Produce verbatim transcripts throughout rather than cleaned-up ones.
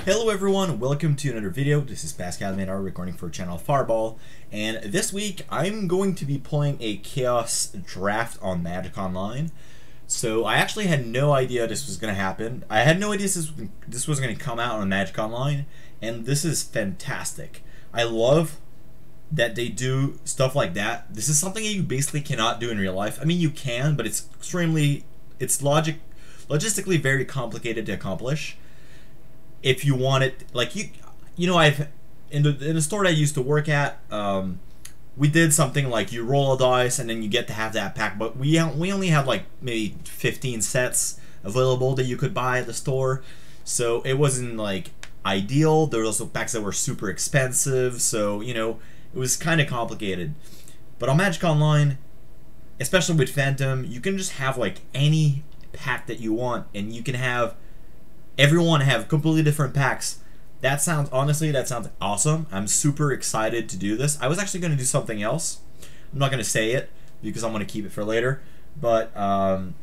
Hello everyone, welcome to another video. This is Pascal recording for ChannelFireball, and this week I'm going to be playing a Chaos Draft on Magic Online. So I actually had no idea this was going to happen. I had no idea this, this was going to come out on Magic Online, and this is fantastic. I love that they do stuff like that. This is something that you basically cannot do in real life. I mean, you can, but it's extremely, it's logic, logistically very complicated to accomplish. If you want it, like you, you know, I've in the in the store that I used to work at, um, we did something like you roll a dice and then you get to have that pack. But we we only have like maybe fifteen sets available that you could buy at the store, so it wasn't like ideal. There were also packs that were super expensive, so you know it was kind of complicated. But on Magic Online, especially with Phantom, you can just have like any pack that you want, and you can have everyone have completely different packs. That sounds, honestly, that sounds awesome. I'm super excited to do this. I was actually going to do something else. I'm not going to say it because I'm going to keep it for later. But um,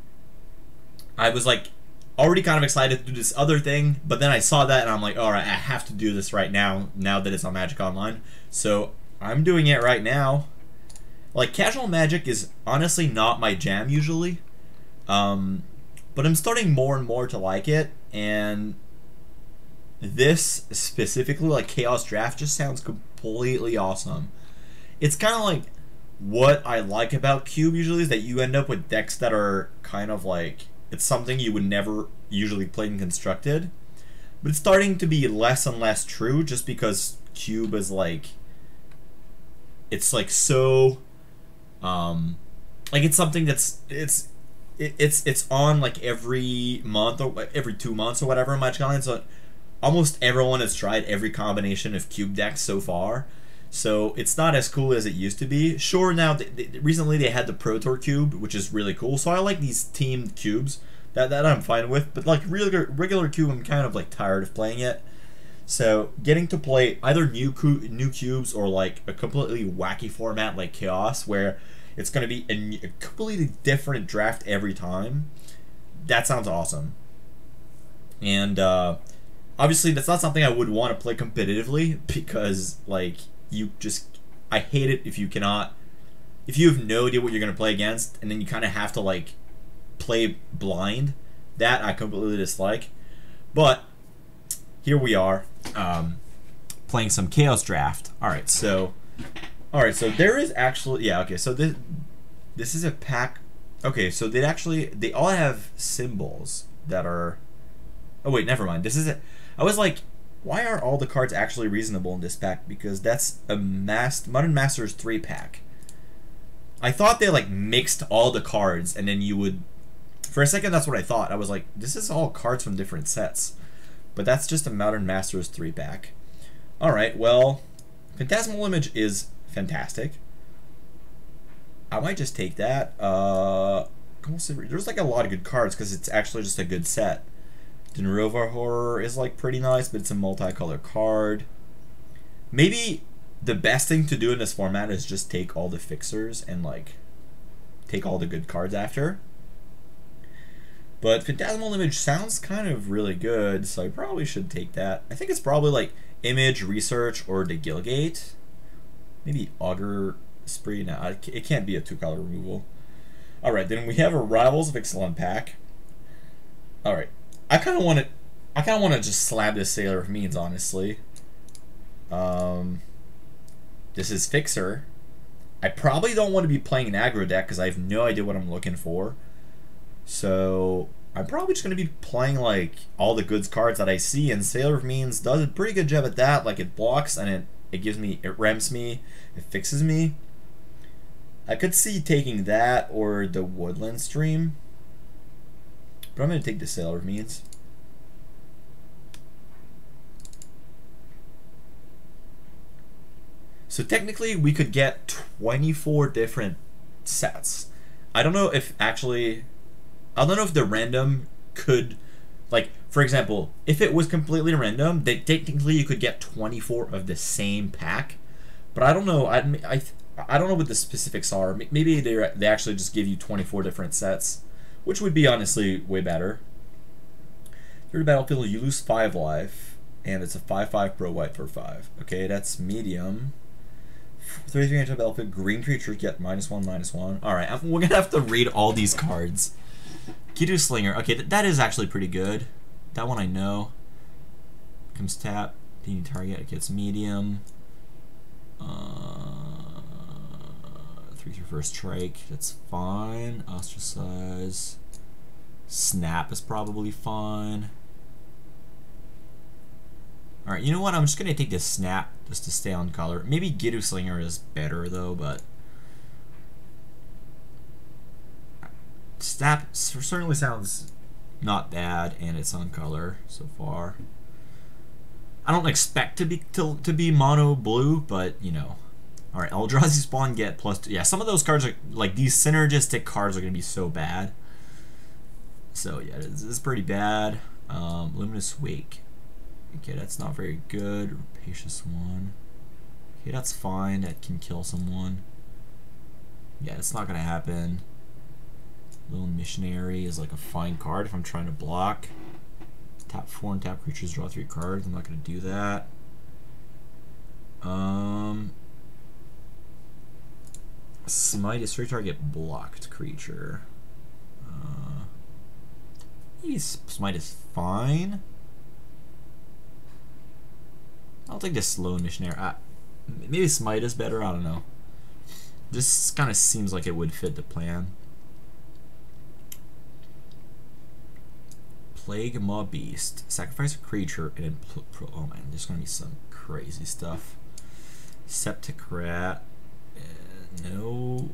I was like already kind of excited to do this other thing. But then I saw that and I'm like, all right, I have to do this right now, now that it's on Magic Online. So I'm doing it right now. Like, casual Magic is honestly not my jam usually. Um... But I'm starting more and more to like it, and this specifically, like Chaos Draft, just sounds completely awesome. It's kind of like what I like about Cube usually is that you end up with decks that are kind of like, it's something you would never usually play in Constructed. But it's starting to be less and less true just because Cube is like, it's like so, um, like it's something that's, it's, It's it's on like every month or every two months or whatever in Magic Online, so almost everyone has tried every combination of cube decks so far. So it's not as cool as it used to be. Sure, now they, they, recently they had the Pro Tour cube, which is really cool. So I like these teamed cubes. That that I'm fine with. But like regular regular cube, I'm kind of like tired of playing it. So getting to play either new new cubes or like a completely wacky format like Chaos, where it's going to be a, a completely different draft every time. That sounds awesome. And uh, obviously, that's not something I would want to play competitively because, like, you just... I hate it if you cannot... If you have no idea what you're going to play against, and then you kind of have to, like, play blind. That I completely dislike. But here we are, um, playing some Chaos Draft. Alright, so... Alright, so there is actually, yeah, okay, so this this is a pack. Okay, so they actually, they all have symbols that are, oh wait, never mind, this is it. I was like, why are all the cards actually reasonable in this pack? Because that's a mass, Modern Masters three pack. I thought they like mixed all the cards and then you would, for a second that's what I thought. I was like, this is all cards from different sets. But that's just a Modern Masters three pack. Alright, well, Phantasmal Image is fantastic. I might just take that. Uh, there's like a lot of good cards because it's actually just a good set. Denrova Horror is like pretty nice, but it's a multicolor card. Maybe the best thing to do in this format is just take all the fixers and like take all the good cards after. But Phantasmal Image sounds kind of really good, so I probably should take that. I think it's probably like Image, Research, or the Gilgate. Maybe Augur Spree. No, it can't be a two-color removal. Alright, then we have a Rivals of Ixalan pack. Alright. I kind of want to I kind of want to just slap this Sailor of Means, honestly. Um, this is Fixer. I probably don't want to be playing an aggro deck because I have no idea what I'm looking for. So I'm probably just going to be playing like all the goods cards that I see, and Sailor of Means does a pretty good job at that. Like, it blocks and it It gives me, it rems me, it fixes me. I could see taking that or the Woodland Stream. But I'm going to take the Sailor of Means. So technically we could get twenty-four different sets. I don't know if actually, I don't know if the random could, like, for example, if it was completely random, they technically you could get twenty-four of the same pack. But I don't know. I I I don't know what the specifics are. Maybe they they actually just give you twenty-four different sets, which would be honestly way better. Third battlefield, you lose five life, and it's a five five pro white for five. Okay, that's medium. thirty-three inch benefit. Green creatures get minus one, minus one. All right, we're gonna have to read all these cards. Kidu Slinger. Okay, th that is actually pretty good. That one I know. Comes tap. Any target. It gets medium. Uh, three through first strike. That's fine. Ostracize. Snap is probably fine. Alright, you know what? I'm just going to take this Snap just to stay on color. Maybe Kidu Slinger is better though, but Snap certainly sounds not bad, and it's on color so far. I don't expect to be to, to be mono blue, but you know. All right, Eldrazi Spawn get plus two. Yeah, some of those cards are like these synergistic cards are gonna be so bad. So yeah, this is pretty bad. Um, Luminous Wake. Okay, that's not very good. Rapacious One. Okay, that's fine. That can kill someone. Yeah, it's not gonna happen. Lone Missionary is like a fine card if I'm trying to block. Tap four and tap creatures, draw three cards. I'm not going to do that. Um, Smite is free target blocked creature. Uh, maybe Smite is fine. I'll take this Lone Missionary. I, maybe Smite is better. I don't know. This kind of seems like it would fit the plan. Plague Maw Beast. Sacrifice a creature and then pro oh man, there's gonna be some crazy stuff. Septic Rat. Uh, no.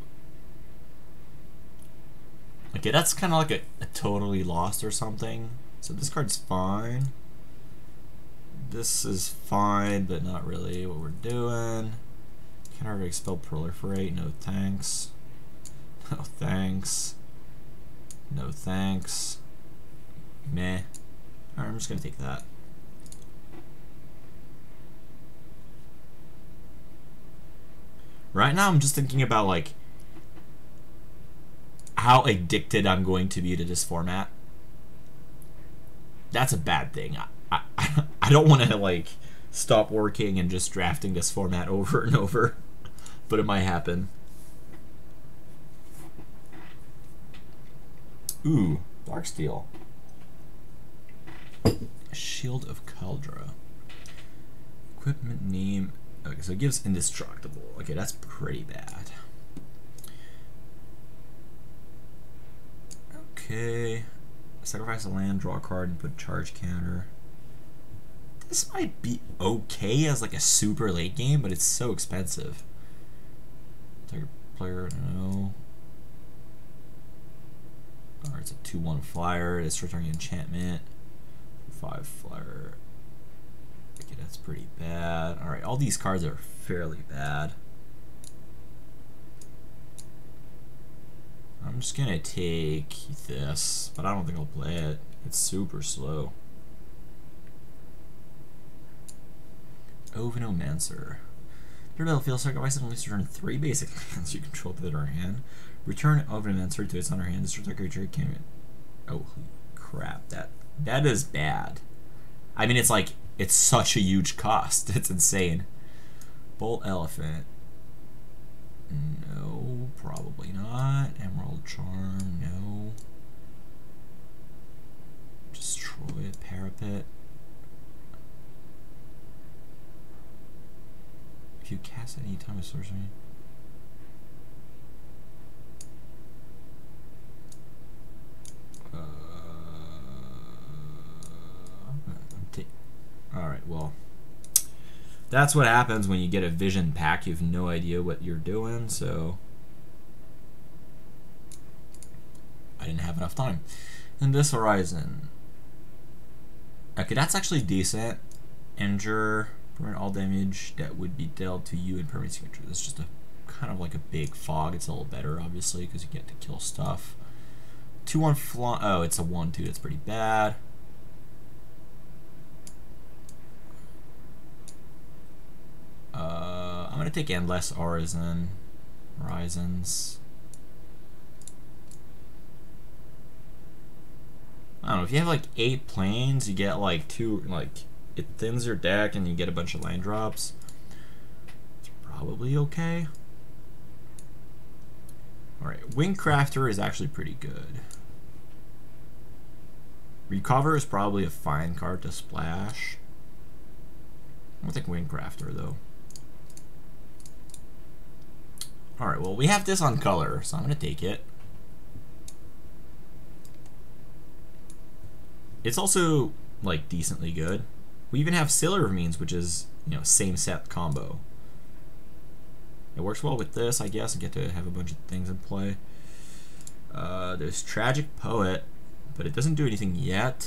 Okay, that's kind of like a, a totally lost or something. So this card's fine. This is fine, but not really what we're doing. Can I expel Proliferate? No thanks. No thanks. No thanks. Meh. Alright, I'm just gonna take that. Right now I'm just thinking about like how addicted I'm going to be to this format. That's a bad thing. I I, I don't want to like stop working and just drafting this format over and over, but it might happen. Ooh, Darksteel. Shield of Kaldra. Equipment name. Okay, so it gives indestructible. Okay, that's pretty bad. Okay. Sacrifice a land, draw a card, and put charge counter. This might be okay as like a super late game, but it's so expensive. Target player, no. Or it's a two one flyer. It's returning enchantment. Five flyer. Okay, that's pretty bad. Alright, all these cards are fairly bad. I'm just gonna take this, but I don't think I'll play it. It's super slow. Ovinomancer. Your battlefield, sacrifice and only return three basic lands you control to their hand. Return Ovinomancer to its under hand. Destroy that creature. Can oh crap! That that is bad. I mean, it's like it's such a huge cost. It's insane. Bolt Elephant. No, probably not. Emerald Charm. No. Destroy Parapet. If you cast any time of sorcery. Uh, Alright, well. That's what happens when you get a vision pack. You have no idea what you're doing, so. I didn't have enough time. And this Horizon. Okay, that's actually decent. Injure. Prevent all damage that would be dealt to you in permanent signature. That's just a kind of like a big fog. It's a little better, obviously, because you get to kill stuff. two one flan. Oh, it's a one two. That's pretty bad. Uh, I'm gonna take Endless Horizon. Horizons. I don't know. If you have like eight planes, you get like two like it thins your deck and you get a bunch of land drops, it's probably okay. Alright, Wingcrafter is actually pretty good. Recover is probably a fine card to splash. I don't think Wingcrafter though. Alright, well we have this on color, so I'm gonna take it. It's also like decently good. We even have Sailor of Means, which is, you know, same set combo. It works well with this, I guess. I get to have a bunch of things in play. Uh, there's Tragic Poet, but it doesn't do anything yet.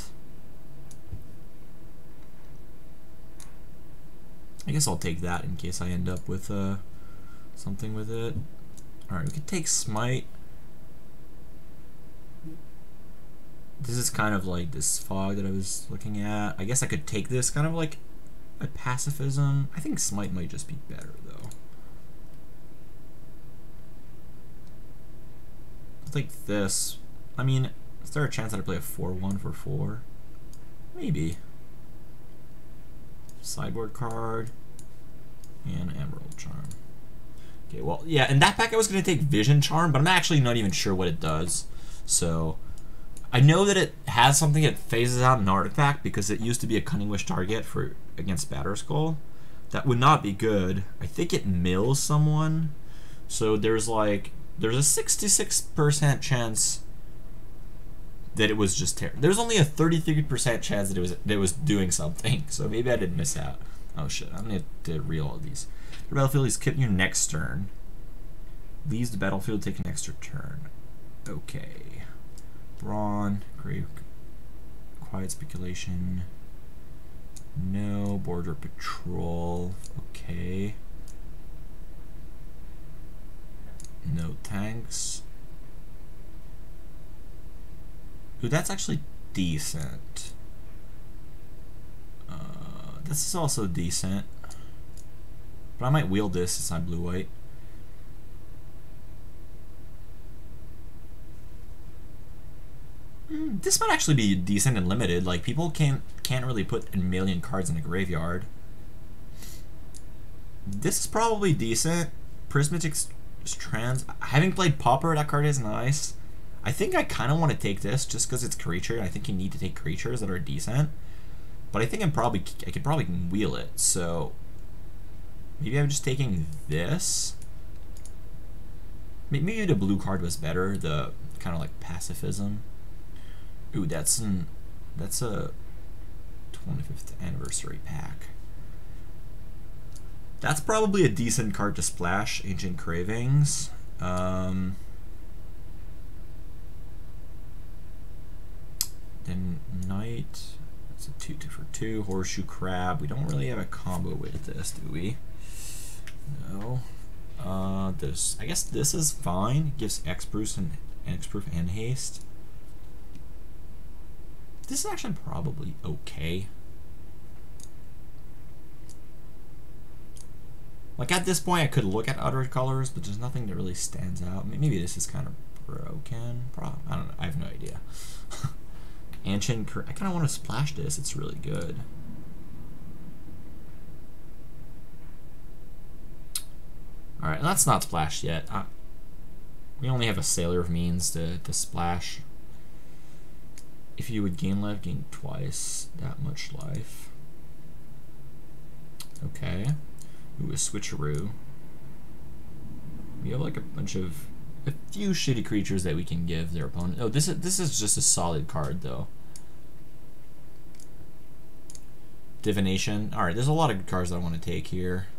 I guess I'll take that in case I end up with uh, something with it. Alright, we could take Smite. This is kind of like this fog that I was looking at. I guess I could take this kind of like a pacifism. I think Smite might just be better though. I'll take this. I mean, is there a chance that I play a four one for four? Maybe. Sideboard card and Emerald Charm. Okay, well, yeah, in that pack I was going to take Vision Charm, but I'm actually not even sure what it does. So I know that it has something that phases out an artifact because it used to be a Cunning Wish target for against Batterskull. That would not be good. I think it mills someone. So there's like there's a sixty-six percent chance that it was just terrible. There's only a thirty-three percent chance that it was that it was doing something. So maybe I did miss out. Oh shit! I'm gonna have to read all of these. The battlefield is keeping your next turn. Leaves the battlefield, take an extra turn. Okay. Brawn, Grave, Quiet Speculation. No. Border Patrol. Okay. No tanks. Ooh, that's actually decent. Uh, this is also decent. But I might wield this since I'm blue-white. Mm, this might actually be decent and limited. Like, people can't can't really put a million cards in a graveyard. This is probably decent. Prismatic Strands. Having played Pauper, that card is nice. I think I kind of want to take this just because it's creature. I think you need to take creatures that are decent. But I think I'm probably I could probably wheel it. So maybe I'm just taking this. Maybe the blue card was better. The kind of like pacifism. Ooh, that's an that's a twenty-fifth anniversary pack. That's probably a decent card to splash. Ancient Cravings. Um, then Knight. That's a two two for two. Horseshoe Crab. We don't really have a combo with this, do we? No. Uh, this. I guess this is fine. It gives X-proof and X-proof and haste. This is actually probably okay. Like at this point I could look at other colors, but there's nothing that really stands out. Maybe this is kind of broken. Pro I don't know. I have no idea. Ancient, I kind of want to splash this. It's really good. All right, that's not splashed yet. Uh, we only have a Sailor of Means to, to splash. If you would gain life, gain twice that much life. Okay. Ooh, a switcheroo. We have like a bunch of a few shitty creatures that we can give their opponent. Oh, this is this is just a solid card though. Divination. All right, there's a lot of good cards I want to take here.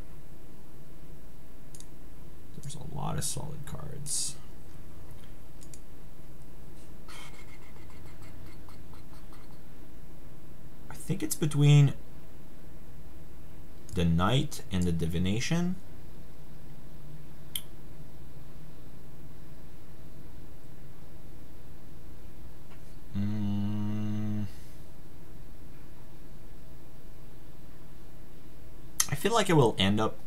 There's a lot of solid cards. I think it's between the Knight and the Divination. Mm. I feel like it will end up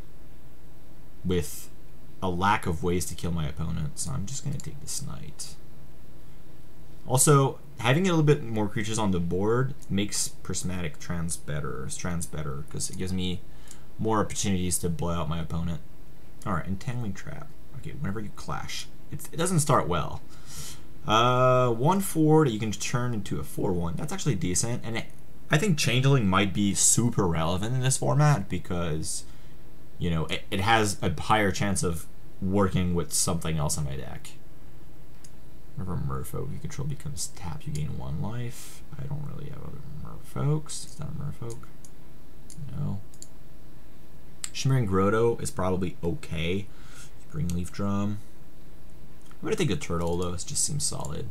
with a lack of ways to kill my opponent, so I'm just going to take this Knight. Also, having a little bit more creatures on the board makes prismatic trans better, trans better, because it gives me more opportunities to blow out my opponent. Alright, Entangling Trap. Okay, whenever you clash. It's, it doesn't start well. Uh, one four that you can turn into a four one. That's actually decent, and it, I think Changeling might be super relevant in this format because, you know, it, it has a higher chance of working with something else on my deck. Whenever Merfolk you control becomes tap, you gain one life. I don't really have other Merfolks. Is that a Merfolk? No. Shimmering Grotto is probably okay. Spring Leaf Drum. I'm gonna take a turtle though, it just seems solid.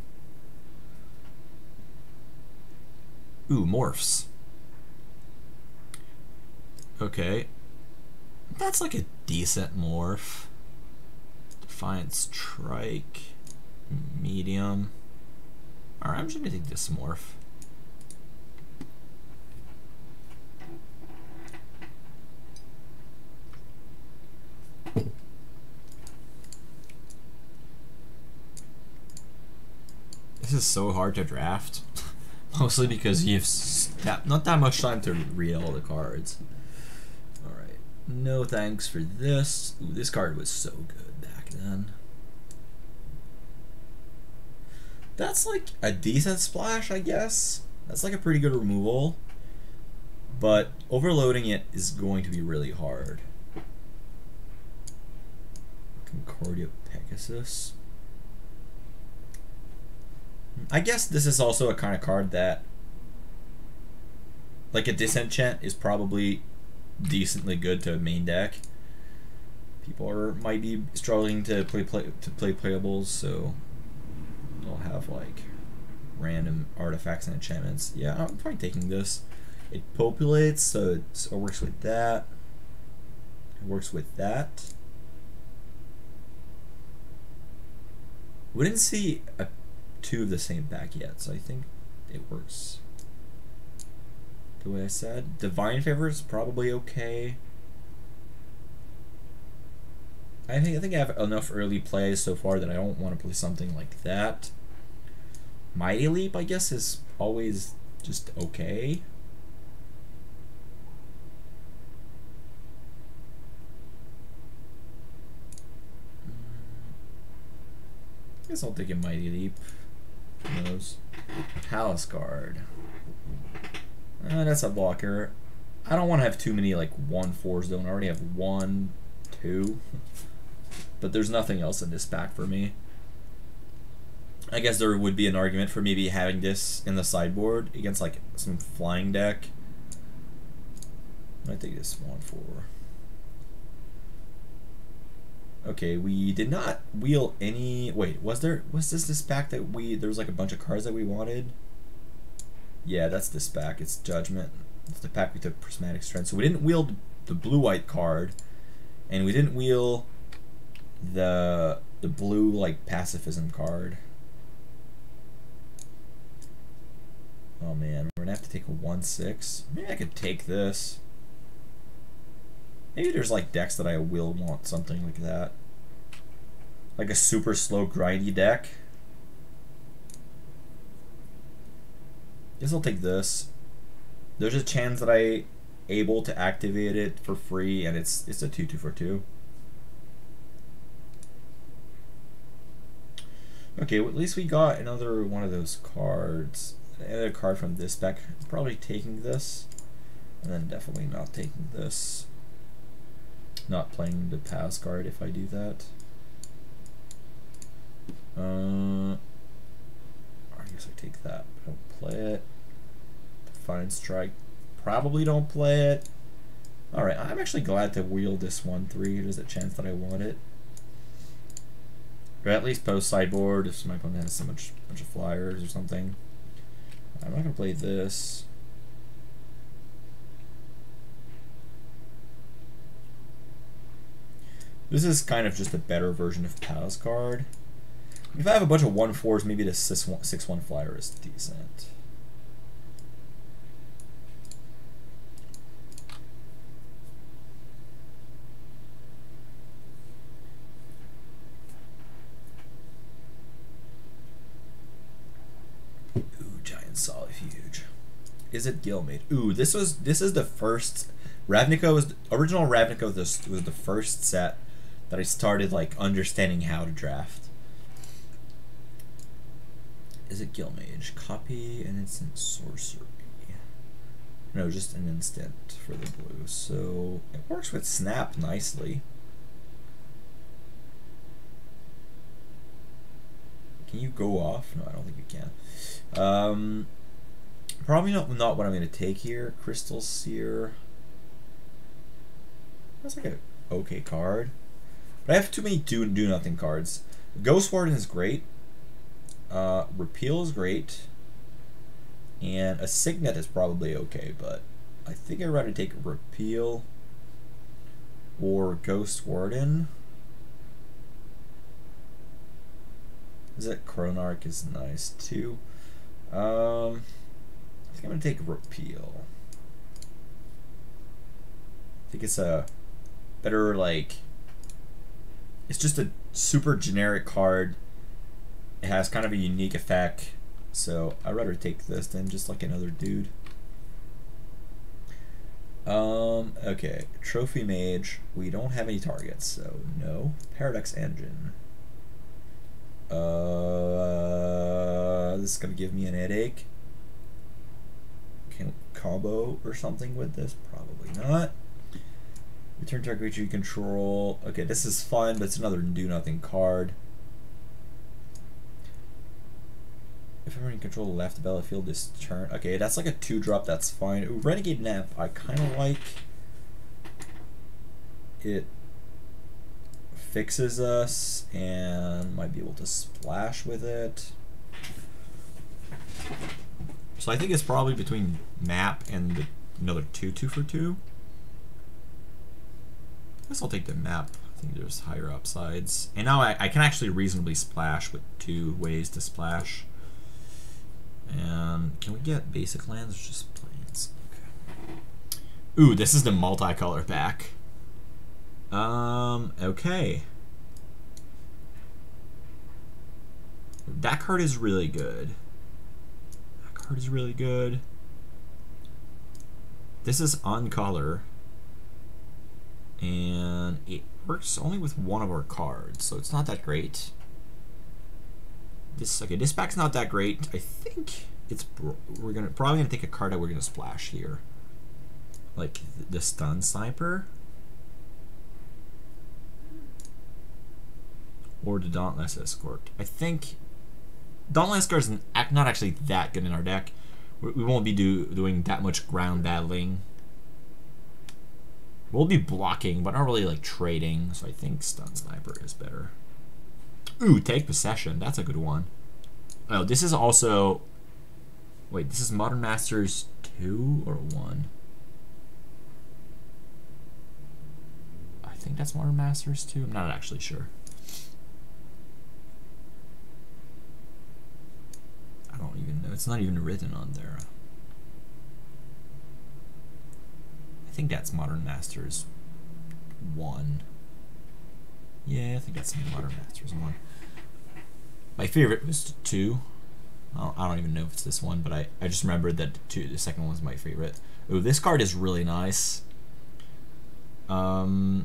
Ooh, morphs. Okay. That's like a decent morph. Defiant Strike. Medium. Alright, I'm just gonna take this morph. This is so hard to draft. Mostly because you have not that much time to read all the cards. Alright. No thanks for this. Ooh, this card was so good back then. That's like a decent splash, I guess. That's like a pretty good removal. But overloading it is going to be really hard. Concordia Pegasus. I guess this is also a kind of card that, like a disenchant, is probably decently good to main deck. People are might be struggling to play, play to play playables, so they'll have like random artifacts and enchantments. Yeah, I'm probably taking this. It populates, so it, so it works with that. It works with that. We didn't see a two of the same back yet, so I think it works the way I said. Divine Favor is probably okay. I think I think I have enough early plays so far that I don't want to play something like that. Mighty Leap, I guess, is always just okay. I guess I'll take a Mighty Leap. Who knows? Palace Guard. Uh, that's a blocker. I don't want to have too many like one fours though. I already have one, two. But there's nothing else in this pack for me. I guess there would be an argument for maybe having this in the sideboard against like some flying deck. I think this one four. Okay, we did not wheel any. Wait, was there? Was this this pack that we? There was like a bunch of cards that we wanted. Yeah, that's this pack. It's Judgment. It's the pack we took Prismatic Strength. So we didn't wheel the blue-white card, and we didn't wheel the the blue like pacifism card. Oh man, we're gonna have to take a one six. Maybe I could take this. Maybe there's like decks that I will want something like that. Like a super slow grindy deck. Guess I'll take this. There's a chance that I able to activate it for free, and it's it's a two two for two. Okay, well, at least we got another one of those cards. Another card from this deck. Probably taking this, and then definitely not taking this. Not playing the pass card if I do that. Uh, I guess I take that. I don't play it. Defiant Strike. Probably don't play it. Alright, I'm actually glad to wheel this one three. There's a chance that I want it. Or at least post sideboard if my opponent has so much bunch of flyers or something. I'm not gonna play this. This is kind of just a better version of Palace Card. If I have a bunch of one fours, maybe the six one flyer is decent. and Solifuge. Is it Guildmate? Ooh, this was this is the first Ravnica was original Ravnica. This was the first set that I started like understanding how to draft. Is it Guildmage? Copy an instant sorcery. No, just an instant for the blue. So it works with Snap nicely. Can you go off? No, I don't think you can. Um, probably not not what I'm going to take here. Crystal Seer. That's like an okay card. But I have too many do do nothing cards. Ghost Warden is great. Uh, Repeal is great. And a Signet is probably okay, but I think I'd rather take Repeal or Ghost Warden. Is it Chronarch is nice too. Um, I think I'm gonna take Repeal. I think it's a better, like, it's just a super generic card. It has kind of a unique effect. So I'd rather take this than just like another dude. Um, okay, Trophy Mage. We don't have any targets, so no. Paradox Engine. Uh, this is gonna give me an headache. Can we combo or something with this? Probably not. Return target creature you control. Okay, this is fun, but it's another do nothing card. If I'm in control of the left battlefield this turn. Okay, that's like a two drop, that's fine. Ooh, Renegade Nap, I kinda like. It fixes us and might be able to splash with it. So I think it's probably between Map and the, another two two for two. I guess I'll take the Map. I think there's higher upsides. And now I, I can actually reasonably splash with two ways to splash. And can we get basic lands or just plains? Okay. Ooh, this is the multicolor pack. Um, okay. That card is really good. That card is really good. This is on color. And it works only with one of our cards, so it's not that great. This okay. This pack's not that great. I think it's we're gonna probably gonna take a card that we're gonna splash here, like the Stun Sniper or the Dauntless Escort. I think Dauntless Escort is not actually that good in our deck. We won't be do, doing that much ground battling. We'll be blocking, but not really like trading. So I think Stun Sniper is better. Ooh, Take Possession. That's a good one. Oh, this is also... Wait, this is Modern Masters two or one? I think that's Modern Masters two. I'm not actually sure. I don't even know. It's not even written on there. I think that's Modern Masters one. Yeah, I think that's Modern Masters one. My favorite was two. I don't even know if it's this one, but I, I just remembered that two, the second one was my favorite. Ooh, this card is really nice. Um,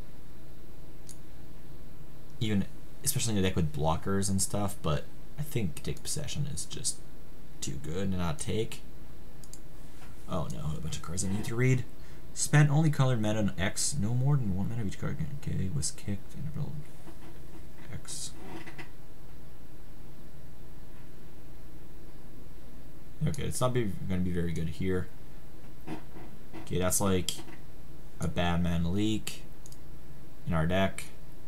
even, especially in a deck with blockers and stuff, but I think Take Possession is just too good to not take. Oh no, a bunch of cards I need to read. Spent only colored mana on X, no more than one mana of each card. Okay, was kicked, interval X. Okay, it's not going to be very good here. Okay, that's like a Batman leak in our deck.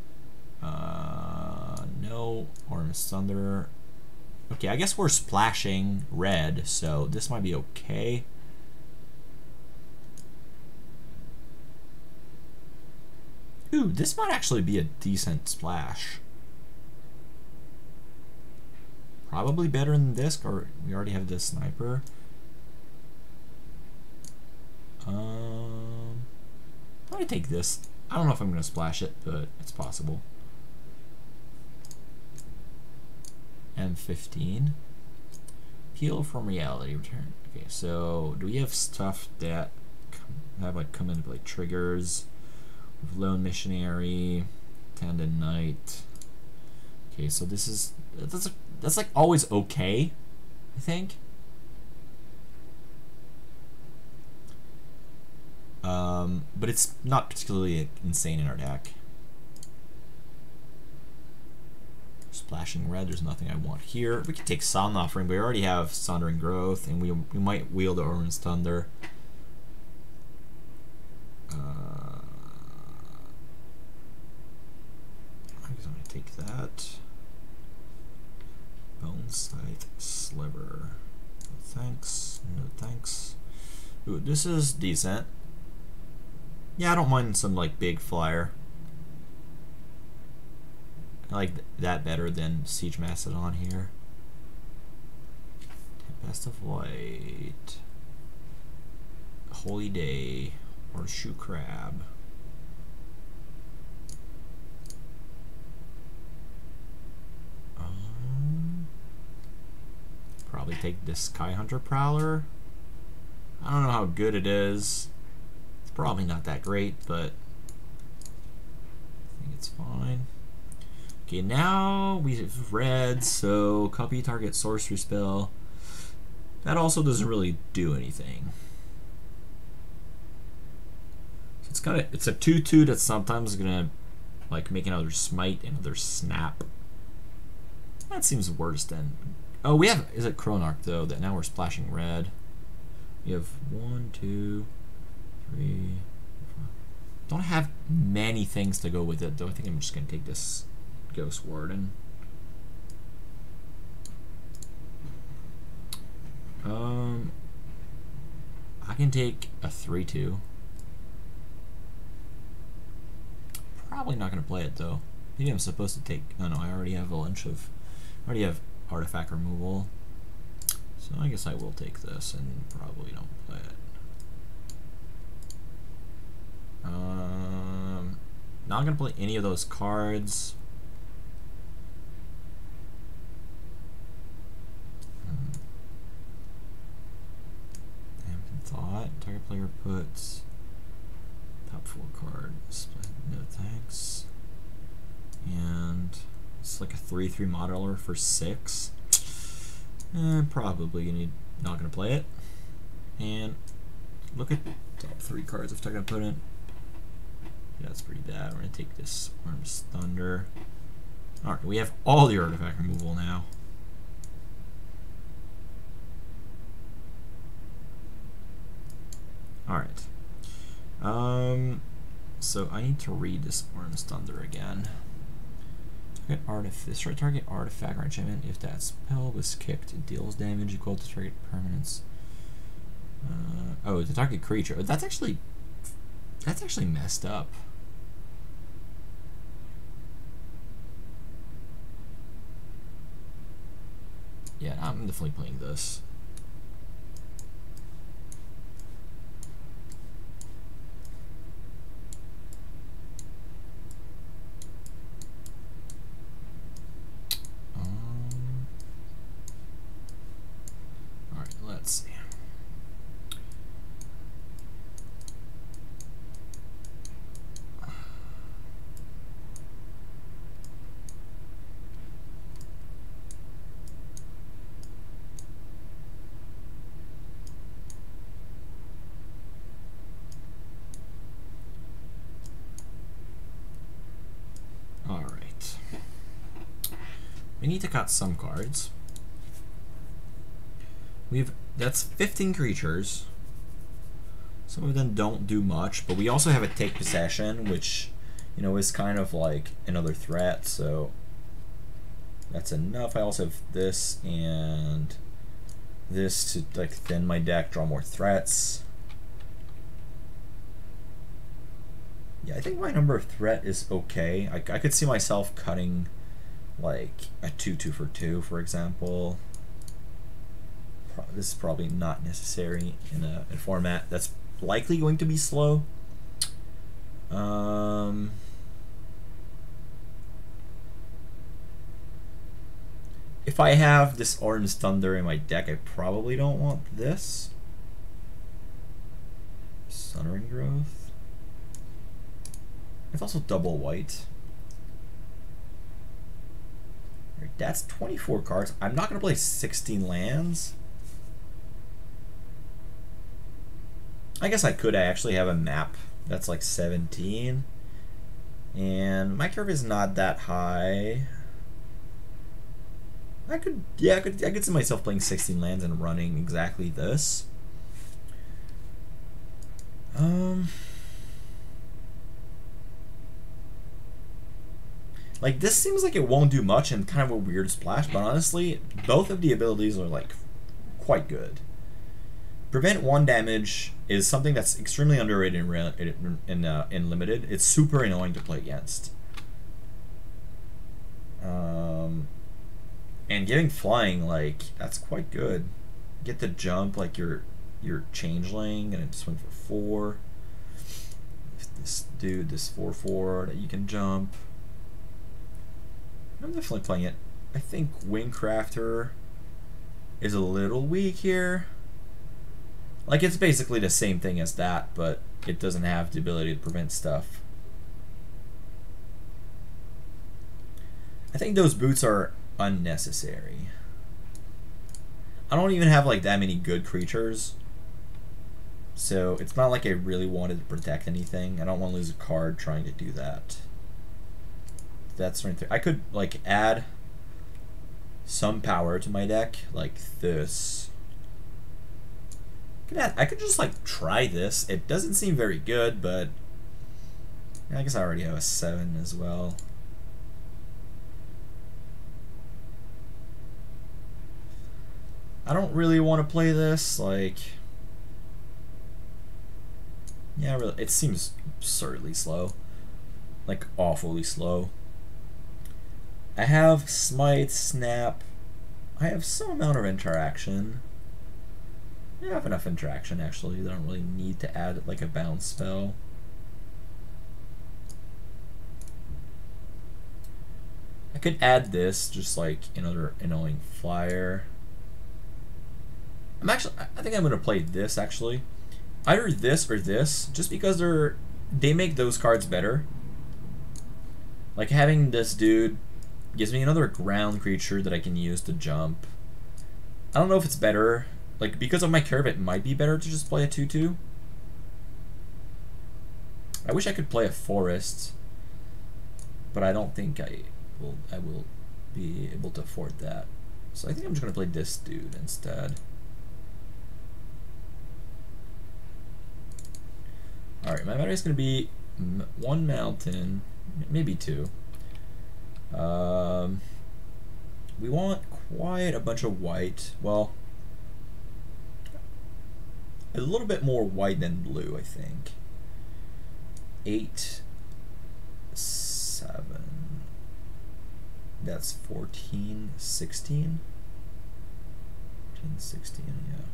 Uh, no, Ormus Thunder. Okay, I guess we're splashing red, so this might be okay. Ooh, this might actually be a decent splash. Probably better than this, or we already have this Sniper. Um, let me take this. I don't know if I'm going to splash it, but it's possible. M fifteen. Peel from reality. Return. Okay, so do we have stuff that have like come into like triggers? With Lone Missionary, Tandon Knight. Okay, so this is that's that's like always okay, I think. Um, but it's not particularly insane in our deck. Splashing Red, there's nothing I want here. We could take Sound Offering, but we already have Sundering Growth, and we, we might wield the Orange Thunder. Uh, I'm going to take that. Bone Scythe Sliver. No thanks. No thanks. Ooh, this is decent. Yeah, I don't mind some like big flyer. I like th that better than Siege Mastodon here. Tempest of Light. Holy Day. Horseshoe Crab. Um, probably take this Sky Hunter Prowler. I don't know how good it is. It's probably not that great, but I think it's fine. Okay, now we have red, so copy target sorcery spell. That also doesn't really do anything. So it's got a, it's a two two that's sometimes gonna like make another smite, another snap. That seems worse than. Oh, we have is it Chronarch though? That now we're splashing red. We have one, two, three. Four. Don't have many things to go with it though. I think I'm just gonna take this Ghost Warden. Um, I can take a three two. Probably not going to play it though. Maybe I'm supposed to take. No, no, I already have a bunch of. I already have artifact removal. So I guess I will take this and probably don't play it. Um, not going to play any of those cards. Thought. Target player puts top four card. No thanks. And it's like a three three modeler for six. Eh, probably gonna, not gonna play it. And look at top three cards of Target Opponent. Yeah, that's pretty bad. We're gonna take this Worm's Thunder. Alright, we have all the artifact removal now. Alright. Um, so I need to read this Worm's Thunder again. Target artifact, target artifact or enchantment. If that spell was kicked, it deals damage equal to target permanence. Uh, oh, the target creature. That's actually that's actually messed up. Yeah, I'm definitely playing this. Let's see. All right. We need to cut some cards. We've that's fifteen creatures. Some of them don't do much, but we also have a take possession, which, you know, is kind of like another threat, so that's enough. I also have this and this to like thin my deck, draw more threats. Yeah, I think my number of threat is okay. I, I could see myself cutting like a two two for two, for example. This is probably not necessary in a, in a format that's likely going to be slow. Um, if I have this Orange Thunder in my deck, I probably don't want this. Sunring Growth. It's also double white. Right, that's twenty-four cards. I'm not going to play sixteen lands. I guess I could. I actually have a map that's like seventeen. And my curve is not that high. I could, yeah, I could, I could see myself playing sixteen lands and running exactly this. Um, like this seems like it won't do much and kind of a weird splash, but honestly, both of the abilities are like quite good. Prevent one damage is something that's extremely underrated in in, uh, in limited. It's super annoying to play against. Um, and getting flying, like that's quite good. Get the jump, like you're you're changeling, and it swing for four. This dude, this four four that you can jump. I'm definitely playing it. I think Wingcrafter is a little weak here. Like, it's basically the same thing as that, but it doesn't have the ability to prevent stuff. I think those boots are unnecessary. I don't even have, like, that many good creatures. So, it's not like I really wanted to protect anything. I don't want to lose a card trying to do that. That's right there. I could, like, add some power to my deck, like this. I could just like try this. It doesn't seem very good, but I guess I already have a seven as well. I don't really want to play this. Like, yeah, really, it seems absurdly slow, like awfully slow. I have Smite, Snap. I have some amount of interaction. I have enough interaction actually. I don't really need to add like a bounce spell. I could add this, just like another annoying flyer. I'm actually, I think I'm gonna play this actually. Either this or this, just because they're they make those cards better. Like having this dude gives me another ground creature that I can use to jump. I don't know if it's better. Like, because of my curve, it might be better to just play a two two. I wish I could play a forest, but I don't think I will I will be able to afford that. So I think I'm just going to play this dude instead. Alright, my battery is going to be one mountain, maybe two. Um, we want quite a bunch of white. Well, a little bit more white than blue, I think. Eight, seven. That's fourteen, sixteen. fourteen, sixteen,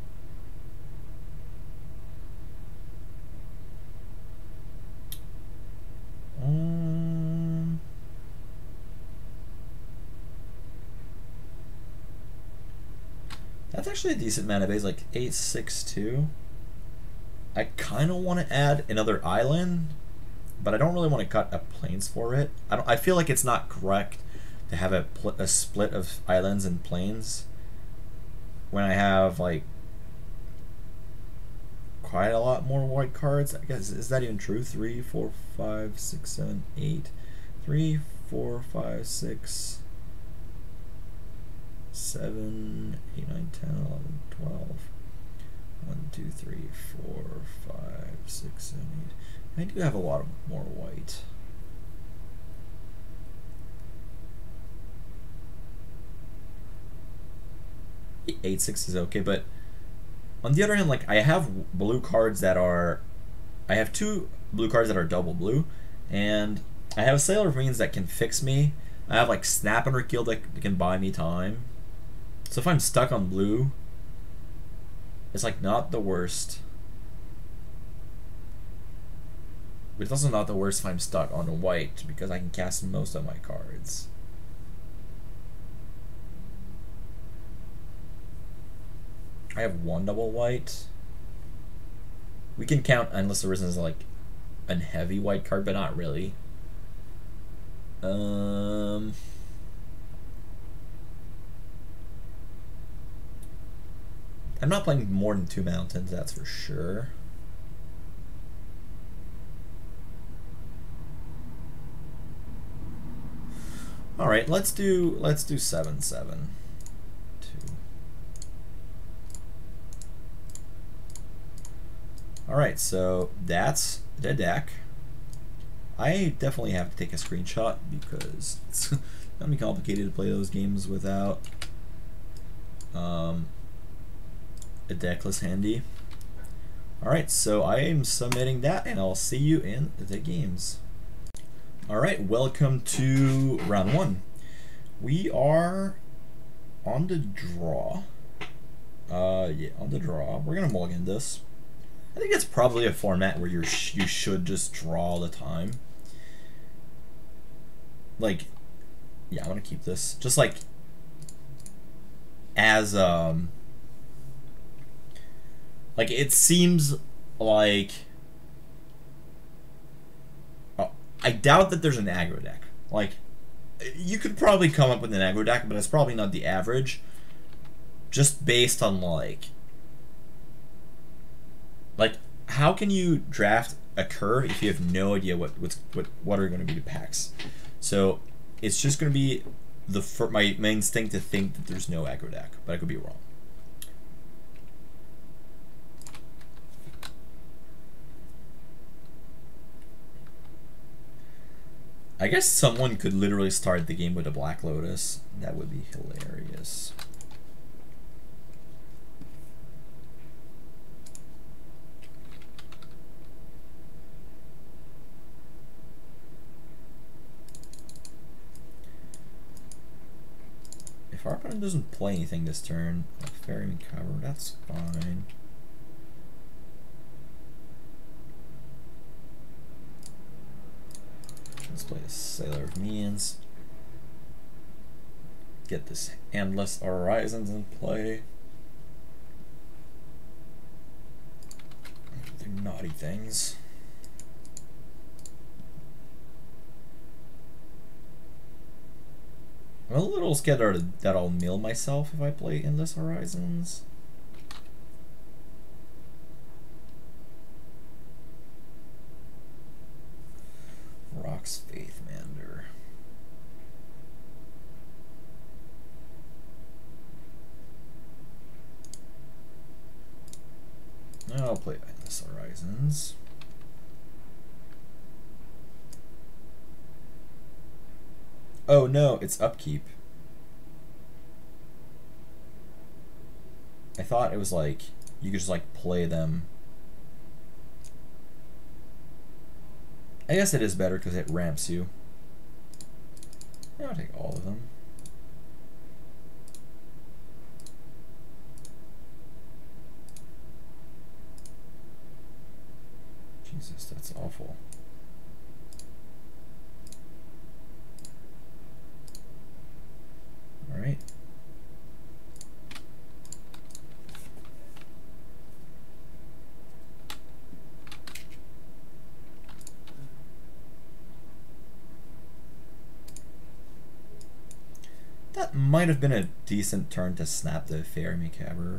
yeah. Um. That's actually a decent mana base, like eight, six, two. I kind of want to add another island, but I don't really want to cut a plains for it. I don't. I feel like it's not correct to have a, pl a split of islands and plains when I have like quite a lot more white cards. I guess, is that even true? Three, four, five, six, seven, eight. Three, four, five, six, seven, eight, nine, ten, eleven, twelve. One, two, three, four, five, six, seven, eight. I do have a lot of more white. Eight, six is okay, but on the other hand, like I have blue cards that are, I have two blue cards that are double blue, and I have Sailor Marines that can fix me. I have like Snap and Rekill that can buy me time. So if I'm stuck on blue, it's like not the worst. But it's also not the worst if I'm stuck on white, because I can cast most of my cards. I have one double white. We can count Endless Arisen as like a heavy white card, but not really. Um, I'm not playing more than two mountains, that's for sure. All right, let's do let's do seven seven. Two. All right, so that's the deck. I definitely have to take a screenshot because it's gonna be complicated to play those games without um, a deck list handy. Alright, so I am submitting that and I'll see you in the games. Alright, welcome to round one. We are on the draw. Uh, yeah, on the draw. We're gonna mulligan this. I think it's probably a format where you're sh you should just draw all the time. Like, yeah, I want to keep this. Just like as um, like it seems like. Oh, I doubt that there's an aggro deck. Like, you could probably come up with an aggro deck, but it's probably not the average. Just based on like. Like, how can you draft a curve if you have no idea what what's, what what are going to be the packs? So it's just going to be the fir my my instinct to think that there's no aggro deck, but I could be wrong. I guess someone could literally start the game with a Black Lotus. That would be hilarious. If our opponent doesn't play anything this turn, I'll ferry me cover, that's fine. Let's play the Sailor of Means. Get this Endless Horizons in play. They're naughty things. I'm a little scared that I'll mill myself if I play Endless Horizons. Rock's Faith Mander. I'll play Endless Horizons. Oh no, it's upkeep. I thought it was like you could just like play them. I guess it is better because it ramps you. Yeah, I'll take all of them. Jesus, that's awful. All right. That might have been a decent turn to snap the Fairy Macabre.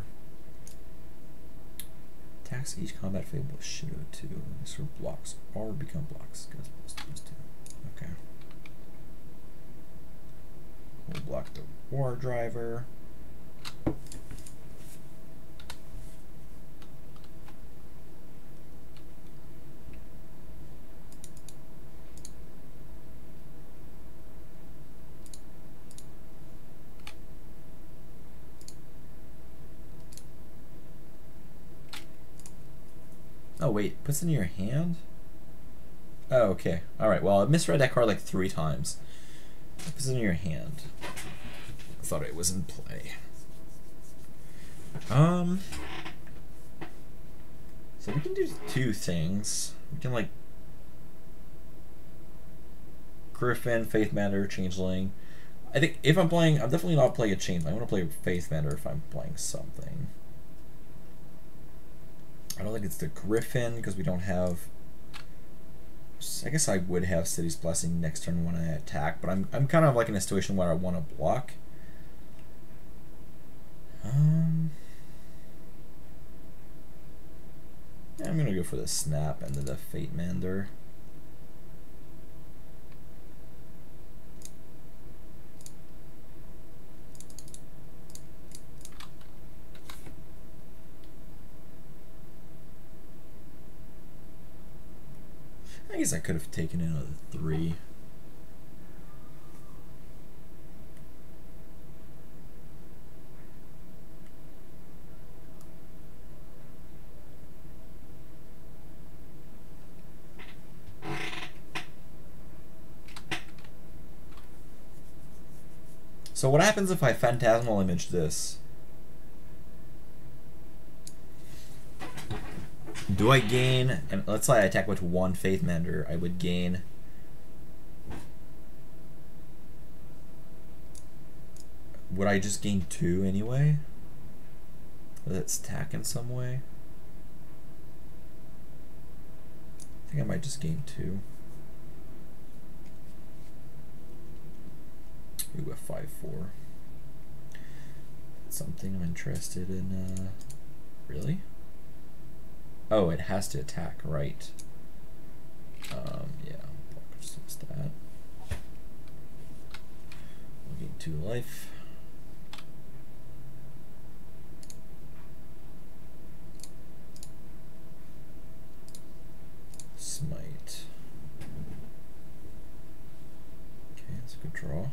Attacks each combat phase with Shadow two. These are blocks or become blocks. Goes plus two, plus two. Okay. We'll block the War Driver. Oh wait, puts it in your hand? Oh, okay. Alright, well I misread that card like three times. Puts it in your hand. I thought it was in play. Um So we can do two things. We can like Griffin, Faith Mander, Changeling. I think if I'm playing, I'm definitely not playing a Changeling. I want to play Faith Mander if I'm playing something. I don't think it's the Griffin because we don't have. I guess I would have City's Blessing next turn when I attack, but I'm I'm kind of like in a situation where I want to block. Um, yeah, I'm gonna go for the Snap and then the Fate Mander. I guess I could have taken another three. So what happens if I Phantasmal Image this? Do I gain, and let's say I attack with one Faith Mender, I would gain would I just gain two anyway? Does it stack in some way? I think I might just gain two. Ooh, a five four. Something I'm interested in. Uh, really? Oh, it has to attack, right? Um, yeah, just that. We'll gain two life. Smite. Okay, that's a good draw.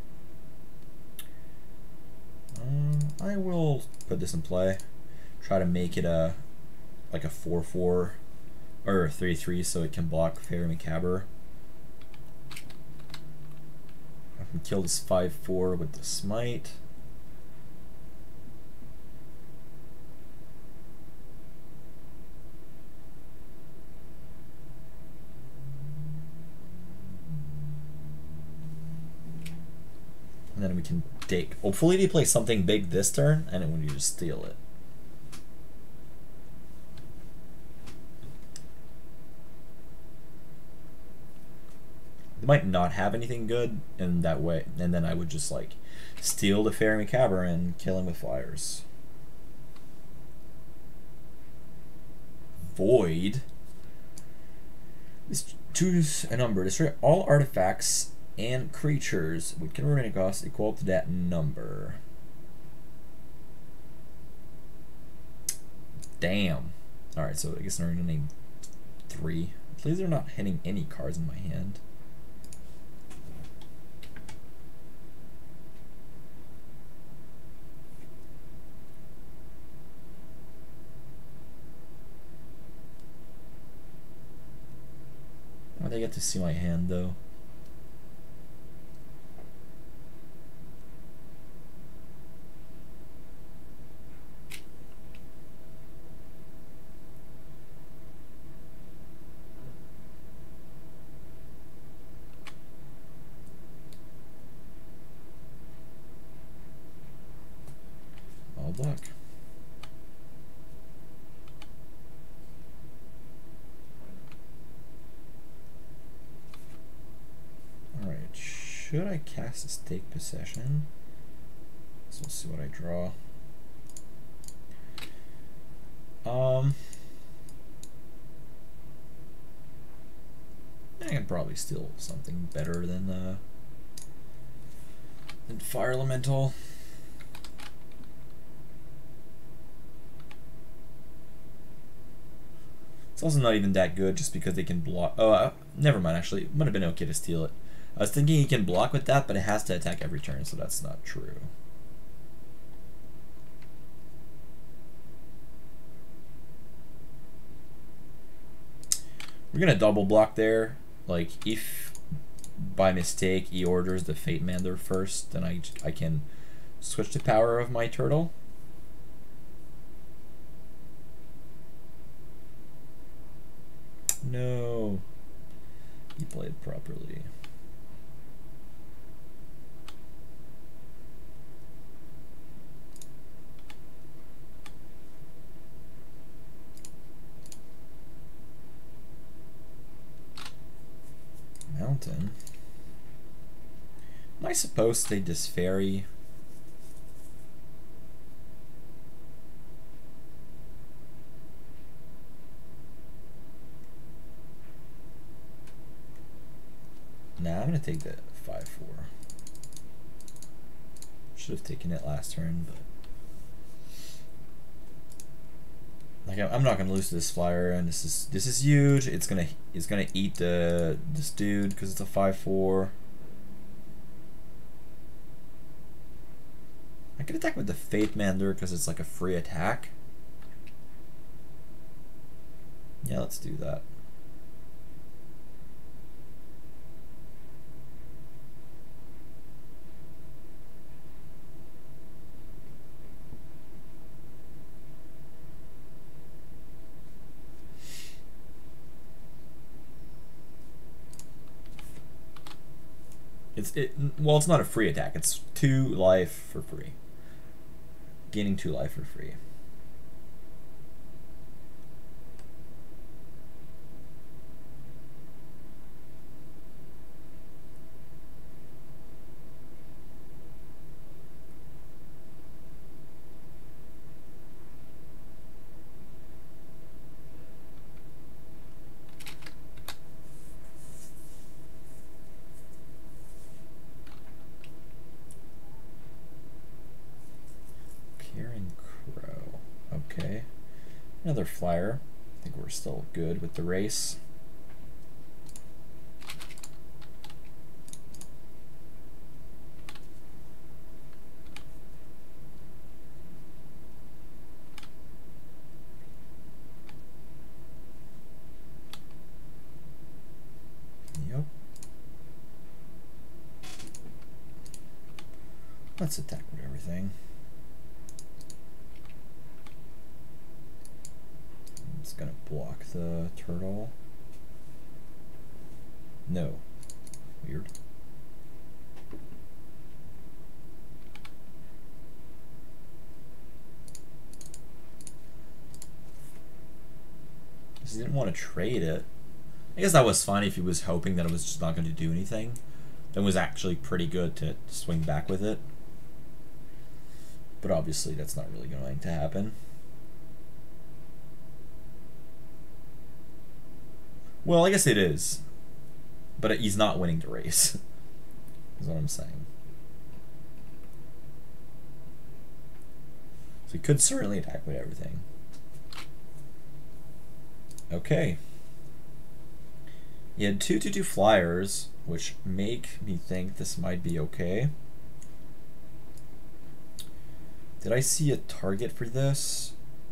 Um, I will put this in play. Try to make it a like a four four or a three three so it can block Fairy Macabre. I can kill this five four with the Smite. And then we can take. Hopefully they play something big this turn, and then we just steal it. They might not have anything good in that way, and then I would just like steal the Fairy Macabre and kill him with flyers. Void. Choose a number. Destroy all artifacts and creatures with converting cost equal to that number. Damn. Alright, so I guess I'm gonna name three. Please they're not hitting any cards in my hand. Oh, they get to see my hand though. All black. Alright, should I cast a Stake Possession? So we'll see what I draw. Um, I can probably steal something better than uh, than Fire Elemental. It's also not even that good just because they can block. Oh, uh, never mind. Actually, it might have been okay to steal it. I was thinking he can block with that, but it has to attack every turn, so that's not true. We're gonna double block there. Like if by mistake he orders the Fate Mander first, then I I can switch the power of my turtle. No, he played properly. mountain. Am I supposed to take this ferry? Nah, I'm gonna take the five four. Should have taken it last turn, but like I'm not gonna lose to this flyer, and this is this is huge. It's gonna it's gonna eat the this dude because it's a five four. I could attack with the Fate Mander because it's like a free attack. Yeah, let's do that. It's it well, it's not a free attack. It's two life for free. Gaining two life for free. Okay, another flyer. I think we're still good with the race. Yep. Let's attack with everything. It's gonna block the turtle. No. Weird. Just didn't want to trade it. I guess that was fine if he was hoping that it was just not going to do anything. Then it was actually pretty good to swing back with it. But obviously that's not really going to happen. Well, I guess it is, but he's not winning the race, is what I'm saying. So he could certainly attack with everything. Okay. He had two two two flyers, which make me think this might be okay. Did I see a target for this?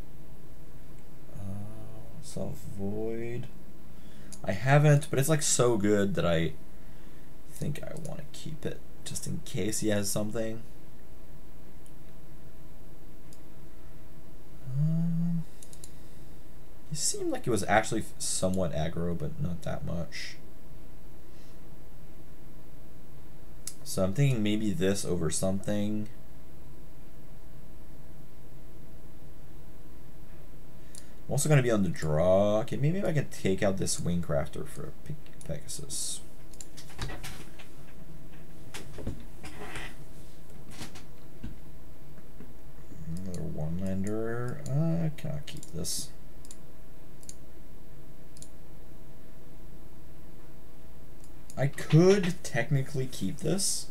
Uh, saw void. I haven't, but it's like so good that I think I want to keep it just in case he has something. Um, he seemed like it was actually somewhat aggro, but not that much. So I'm thinking maybe this over something. I'm also going to be on the draw. Okay, maybe I can take out this Wingcrafter for Pegasus. Another one-lander. Uh, I cannot keep this. I could technically keep this,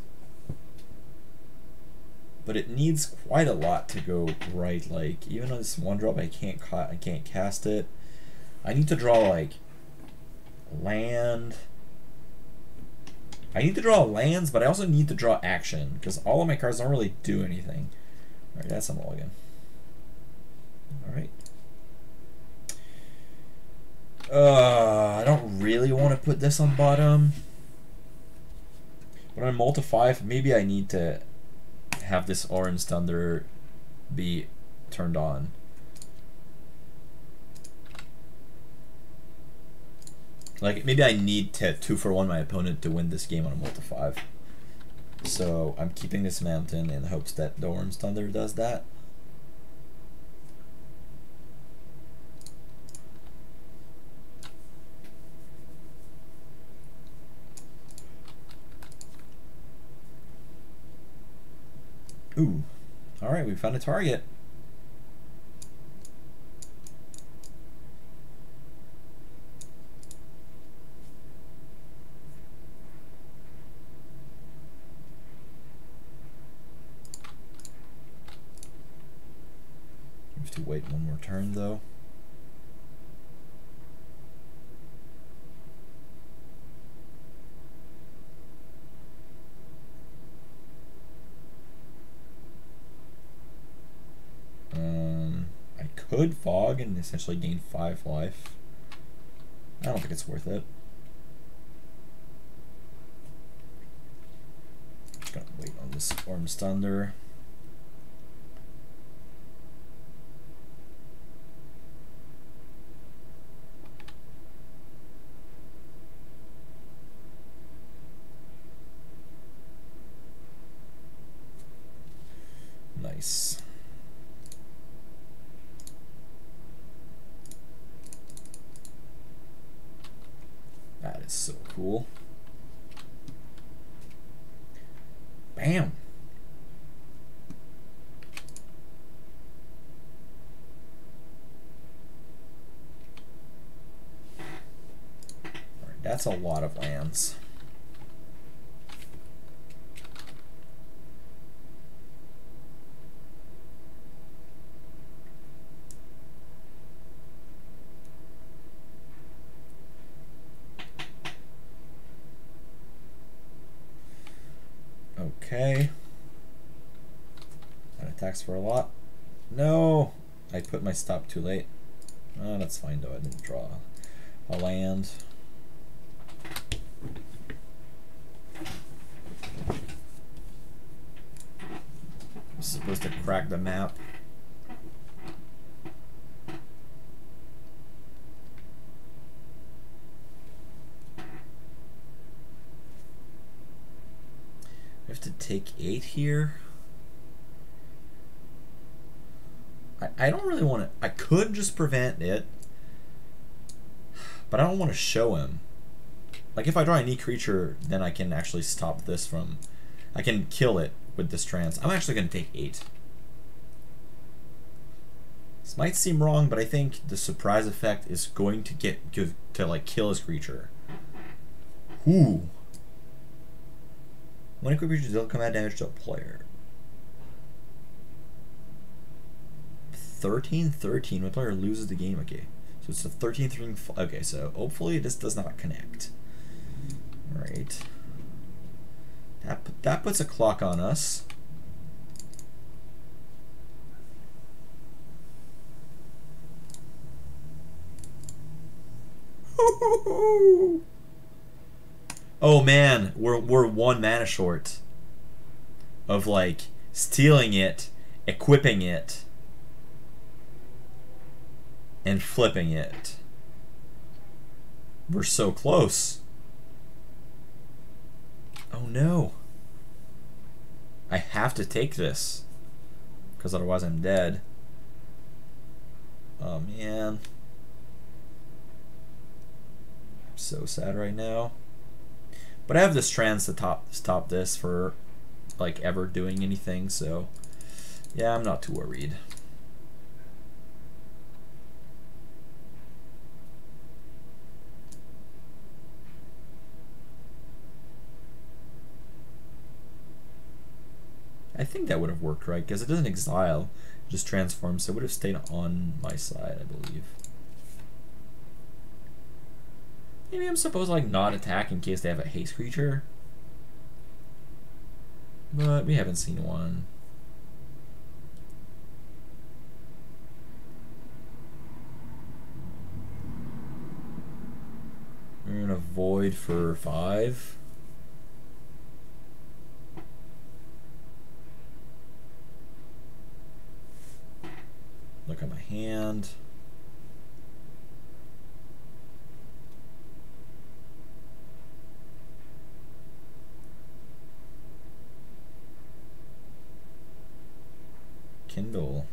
but it needs quite a lot to go right. Like even on this one drop, I can't ca I can't cast it. I need to draw like land. I need to draw lands, but I also need to draw action because all of my cards don't really do anything. All right, that's a mulligan. All right. Uh, I don't really want to put this on bottom, but on multi five, maybe I need to have this orange thunder be turned on. Like maybe I need to two for one my opponent to win this game on a multi five. So I'm keeping this mountain in hopes that the orange thunder does that. Ooh. Alright, we found a target. We have to wait one more turn though. Could fog and essentially gain five life. I don't think it's worth it. Just gonna wait on this Orange Thunder. Nice. That is so cool. Bam. All right, that's a lot of lands. Okay. That attacks for a lot. No! I put my stop too late. Oh, that's fine though. I didn't draw a land. I'm supposed to crack the map. I have to take eight here. I, I don't really want to. I could just prevent it, but I don't want to show him. Like if I draw a neat creature, then I can actually stop this from. I can kill it with this trance. I'm actually going to take eight. This might seem wrong, but I think the surprise effect is going to get to, to like kill his creature. Ooh. When a creature deals combat damage to a player. thirteen thirteen. When a player loses the game. Okay. So it's a thirteen thirteen. Okay, so hopefully this does not connect. Alright. That, that puts a clock on us. Oh man, we're we're one mana short of like stealing it, equipping it, and flipping it. We're so close. Oh no. I have to take this because otherwise I'm dead. Oh man. I'm so sad right now. But I have this trance to top stop this for like ever doing anything, so yeah, I'm not too worried. I think that would have worked, right? Because it doesn't exile, it just transforms, so it would have stayed on my side, I believe. Maybe I'm supposed to like not attack in case they have a haste creature. But we haven't seen one. We're gonna void for five. Look at my hand. Kindle.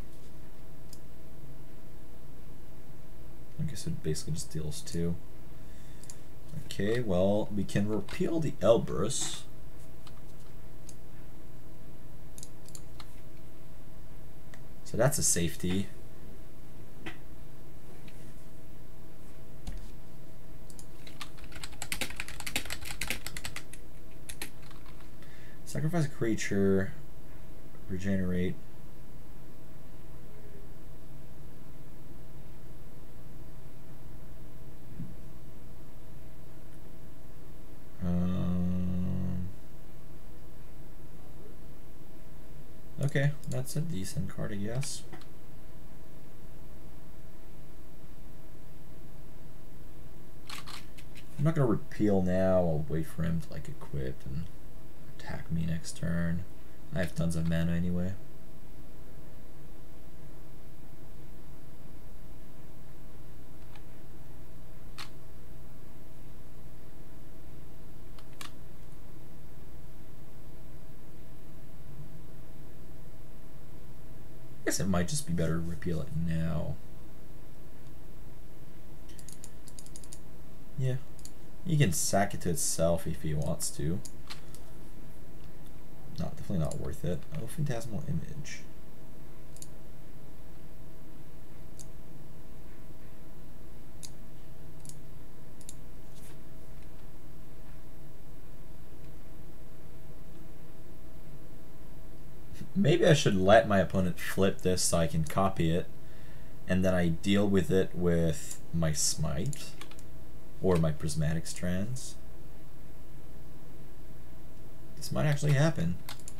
I guess it basically just deals two. Okay, well, we can repeal the Elbrus. So that's a safety. Sacrifice a creature, regenerate. Um, okay, that's a decent card, I guess. I'm not gonna repeal now. I'll wait for him to like equip and attack me next turn. I have tons of mana anyway. I guess it might just be better to repeal it now. Yeah. He can sack it to itself if he wants to. Not definitely not worth it. Oh, Phantasmal Image. Maybe I should let my opponent flip this so I can copy it, and then I deal with it with my Smite or my Prismatic Strands. This might actually happen.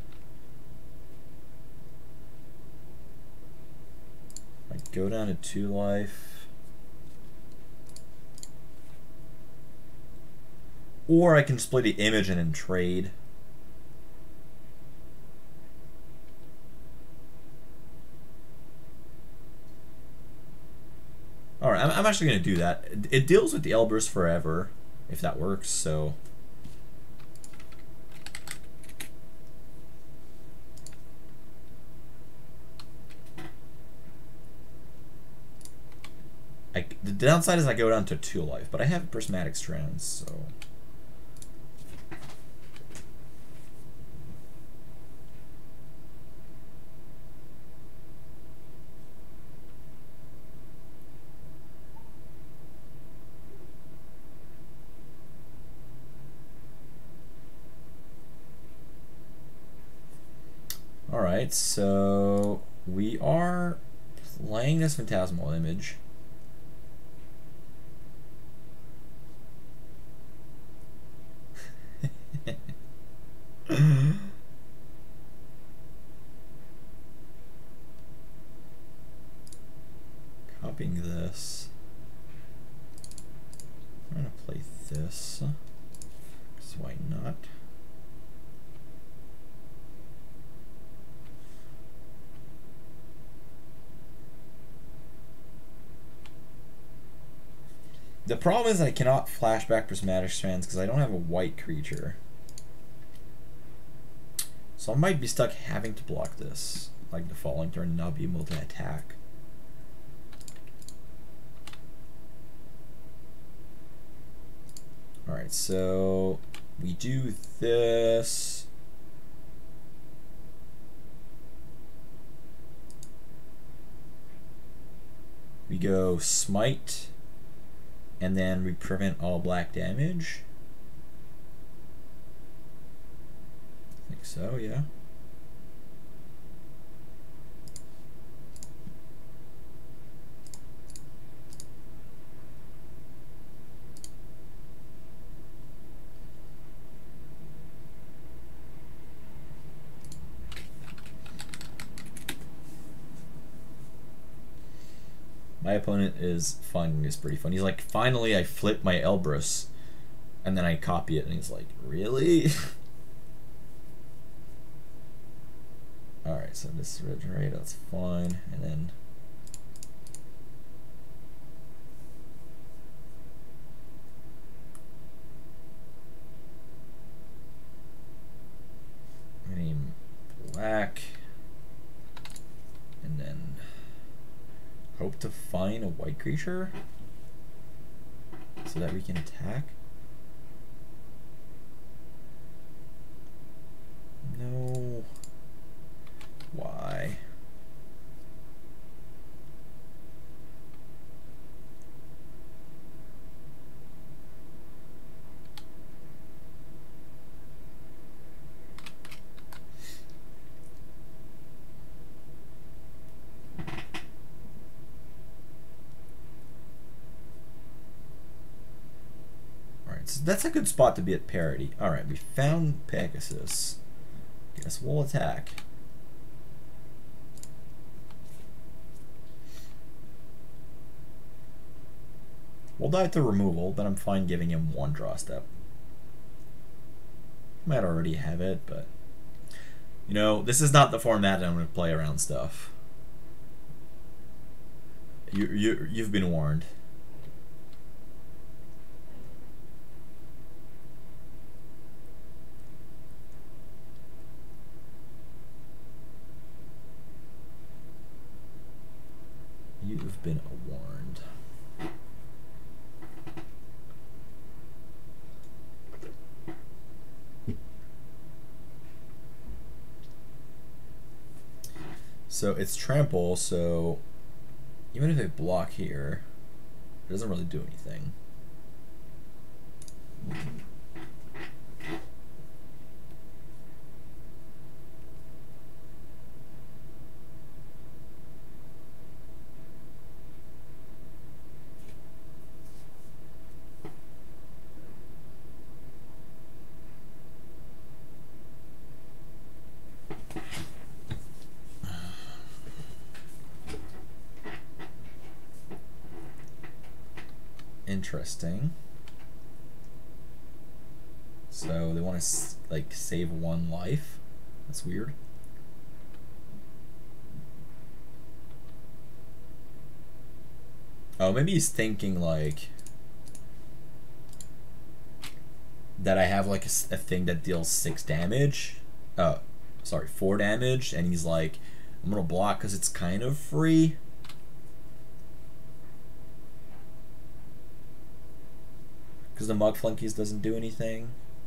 I go down to two life. Or I can split the image and then trade. Alright, I'm, I'm actually going to do that. It, it deals with the Elbrus forever, if that works, so... I, the downside is I go down to two life, but I have Prismatic Strands, so... Alright, so we are playing this Phantasmal Image. Copying this. I'm gonna play this. Because why not? The problem is I cannot flashback Prismatic Strands because I don't have a white creature. So I might be stuck having to block this, like the following turn, and not be able to attack. Alright, so we do this. We go Smite, and then we prevent all black damage. I think so, yeah. My opponent is finding this pretty fun. He's like, finally I flip my Elbrus, and then I copy it, and he's like, really? Alright, so this is regenerate, that's fine, and then name black, and then hope to find a white creature so that we can attack. No. Why? Alright, so that's a good spot to be at parity. Alright, we found Pegasus. Guess we'll attack. We'll die to removal, but I'm fine giving him one draw step. Might already have it, but you know, this is not the format that I'm going to play around stuff. You you you've been warned. You've been warned. So it's trample, so even if they block here, it doesn't really do anything. Interesting. So they want to like save one life. That's weird. Oh, maybe he's thinking like that I have like a, a thing that deals six damage. Uh, sorry, four damage, and he's like, I'm gonna block because it's kind of free. Because the Mug Flunkies doesn't do anything.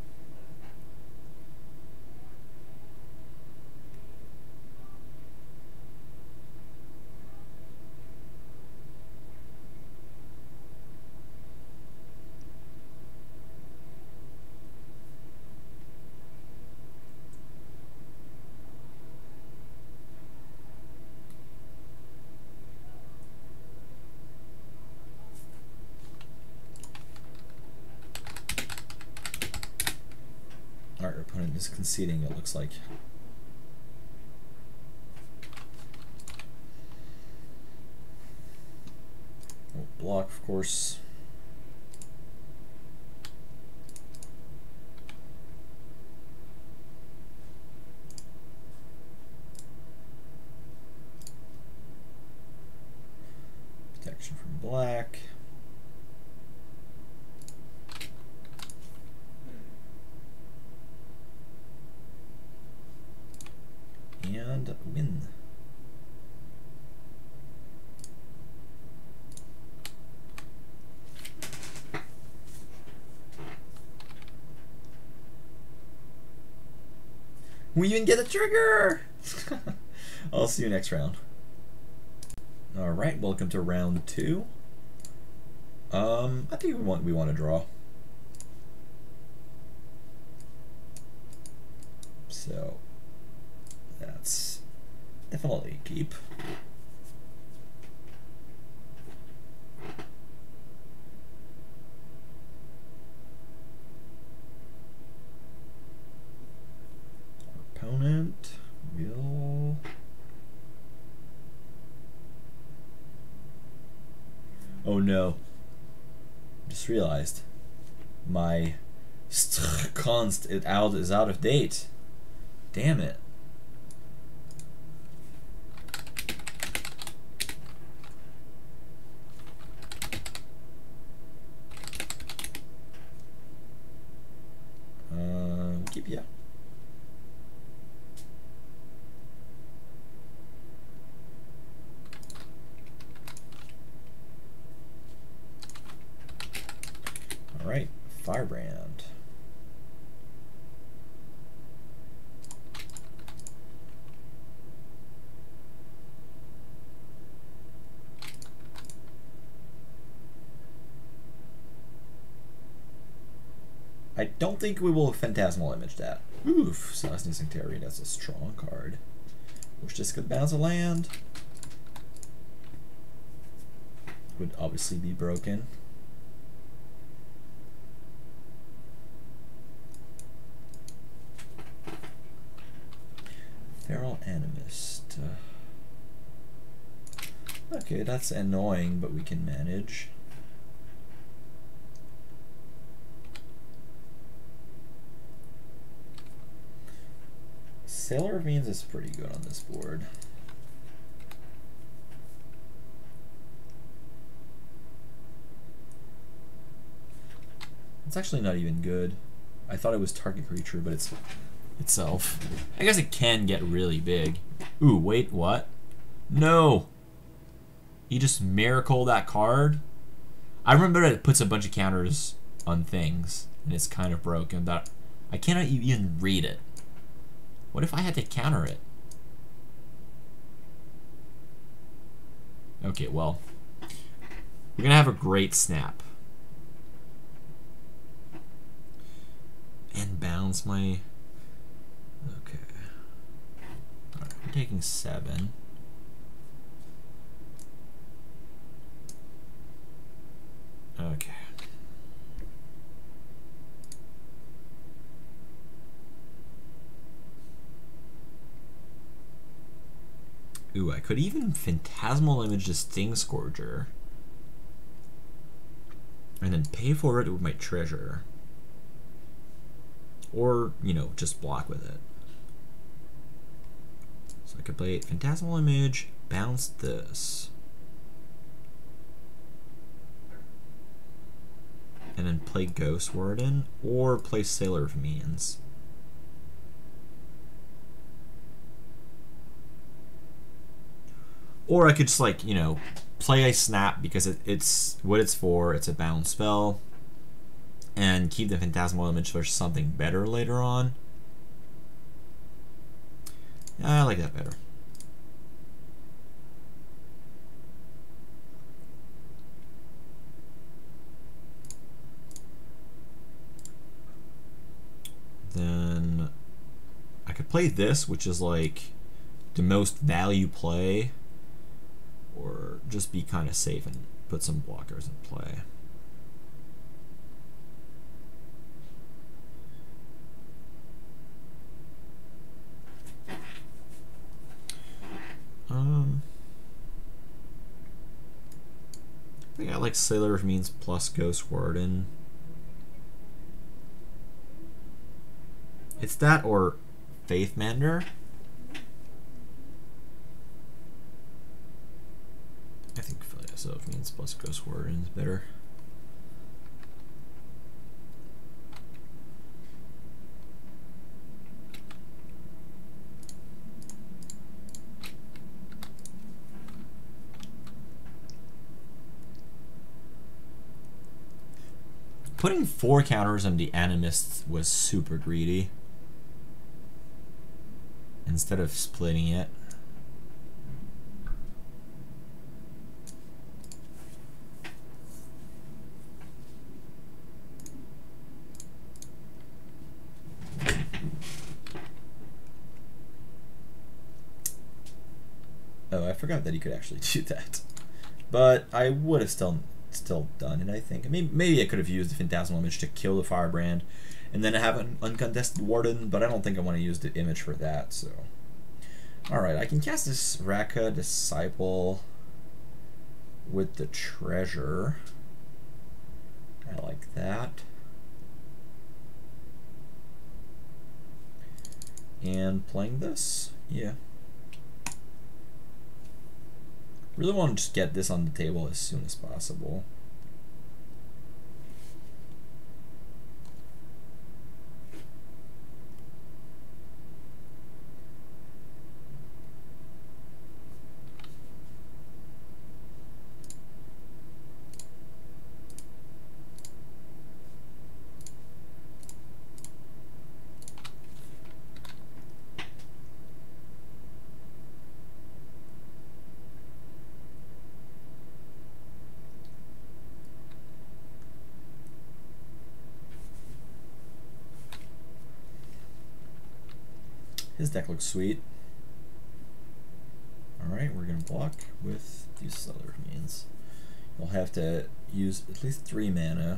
Our opponent is conceding, it looks like. We'll block, of course. Protection from black. And win. We even get a trigger! I'll see you next round. Alright, welcome to round two. Um, I think we want we want to draw. So that's definitely a keep. Our opponent will oh no. Just realized my const it out is out of date. Damn it. Uh, keep yeah. All right, Firebrand. I don't think we will Phantasmal Image that. Oof, Celestial Sanctuary, that's a strong card. Wish this could bounce a land. Would obviously be broken. Feral Animist. Uh, okay, that's annoying, but we can manage. Sailor of Means is pretty good on this board. It's actually not even good. I thought it was target creature, but it's itself. I guess it can get really big. Ooh, wait, what? No! He just miracle that card? I remember that it puts a bunch of counters on things, and it's kind of broken. That I cannot even read it. What if I had to counter it? Okay, well, we're gonna have a great snap. And bounce my... Okay. Alright, we're taking seven. Okay. Ooh, I could even Phantasmal Image the Sting Scourger. And then pay for it with my treasure. Or, you know, just block with it. So I could play Phantasmal Image, bounce this. And then play Ghost Warden, or play Sailor of Means. Or I could just, like, you know, play a Snap because it, it's what it's for. It's a bounce spell. And keep the Phantasmal Image for something better later on. I like that better. Then I could play this, which is like the most value play, or just be kind of safe and put some blockers in play. Um, I think I like Sailor of Means plus Ghost Warden. It's that or Faith Mender. I think Sailor of Means plus Ghost Warden is better. Putting four counters on the Animist was super greedy. Instead of splitting it. Oh, I forgot that you could actually do that. But I would have still still done it, I think. Maybe, maybe I could have used the Phantasmal Image to kill the Firebrand and then have an uncontested Warden, but I don't think I want to use the image for that, so. Alright, I can cast this Raka Disciple with the treasure. I like that. And playing this? Yeah. Really want to just get this on the table as soon as possible. His deck looks sweet. Alright, we're going to block with these Sailor Means. You'll have to use at least three mana.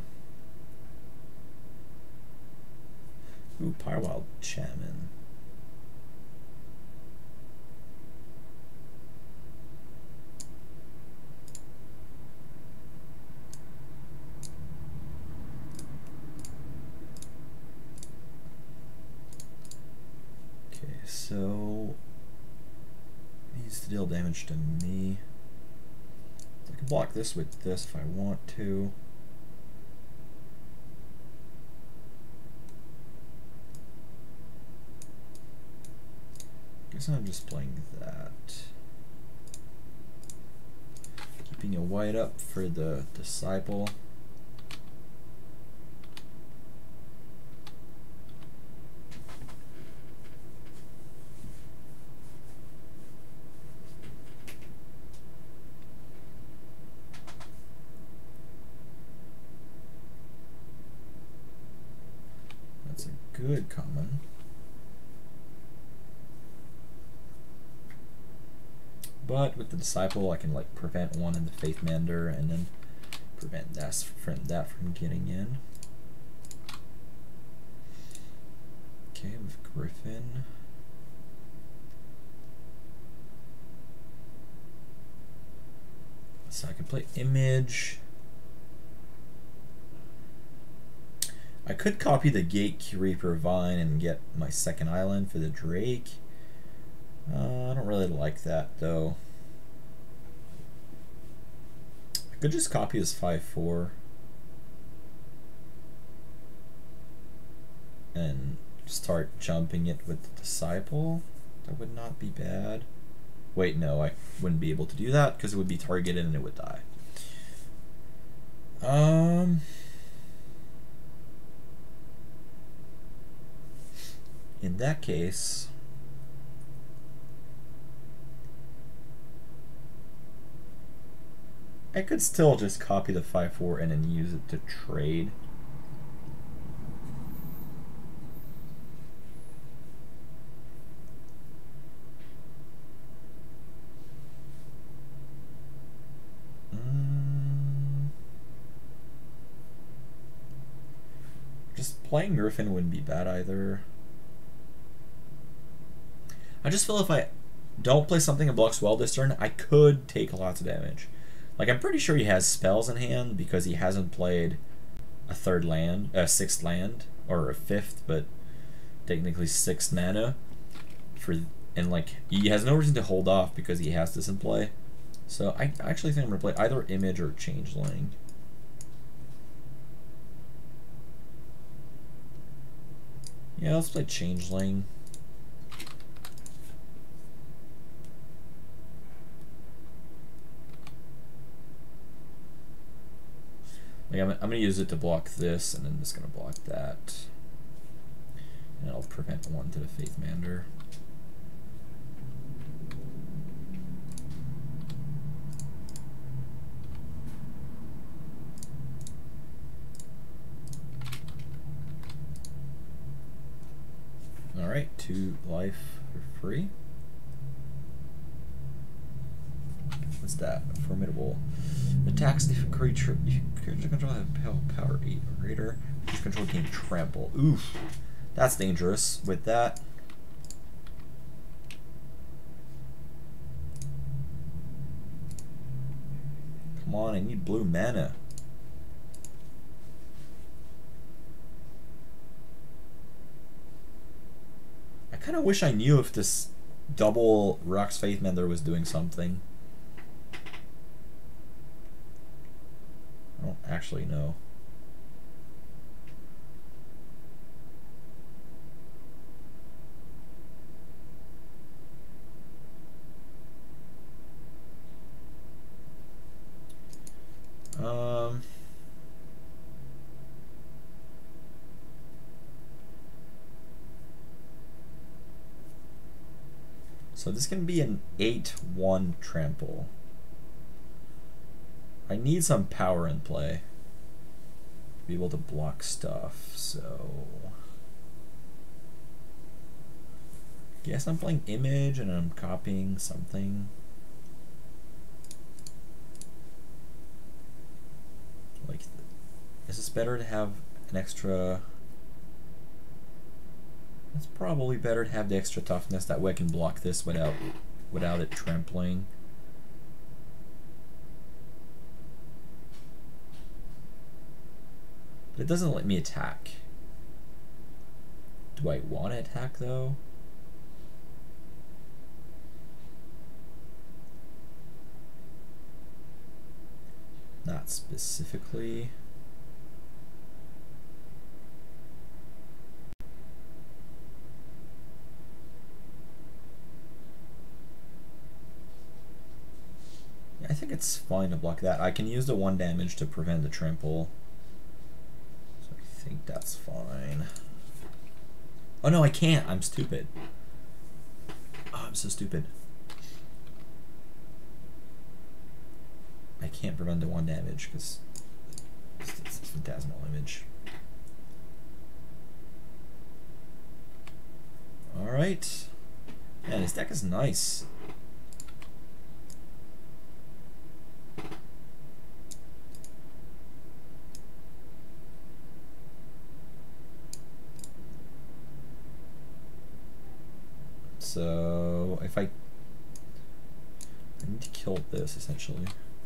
Ooh, Pyrewild Shaman. so he needs to deal damage to me. I can block this with this if I want to. Guess I'm just playing that. Keeping a white up for the disciple. That's a good common. But with the disciple, I can like prevent one in the Faith Mander and then prevent that from that from getting in. Okay, with Griffin. So I can play Image. I could copy the Gate Reaper Vine and get my second island for the Drake. Uh, I don't really like that though. I could just copy this five four and start jumping it with the Disciple. That would not be bad. Wait, no, I wouldn't be able to do that because it would be targeted and it would die. Um... In that case, I could still just copy the five four and then use it to trade. Mm. Just playing Griffin wouldn't be bad either. I just feel if I don't play something that blocks well this turn, I could take lots of damage. Like, I'm pretty sure he has spells in hand because he hasn't played a third land, a sixth land, or a fifth, but technically sixth mana. For and like he has no reason to hold off because he has this in play. So I actually think I'm gonna play either Image or Changeling. Yeah, let's play Changeling. Like I'm, I'm going to use it to block this, and then it's going to block that. And it'll prevent one to the Faith Mander. Alright, two life for free. What's that? Formidable. Attacks if a creature you creature control have power eight or greater. Creature control gain trample. Oof. That's dangerous with that. Come on, I need blue mana. I kinda wish I knew if this double Rock's Faith Mender was doing something. I don't actually know. Um, so this can be an eight one trample. I need some power in play to be able to block stuff, so guess I'm playing Image and I'm copying something. Like, is this better to have an extra? It's probably better to have the extra toughness, that way I can block this without without it trampling. But it doesn't let me attack. Do I want to attack though? Not specifically. I think it's fine to block that. I can use the one damage to prevent the trample. So I think that's fine. Oh no, I can't. I'm stupid. Oh, I'm so stupid. I can't prevent the one damage because it's, it's phantasmal image. Alright. Man, this deck is nice. So if I, I need to kill this essentially.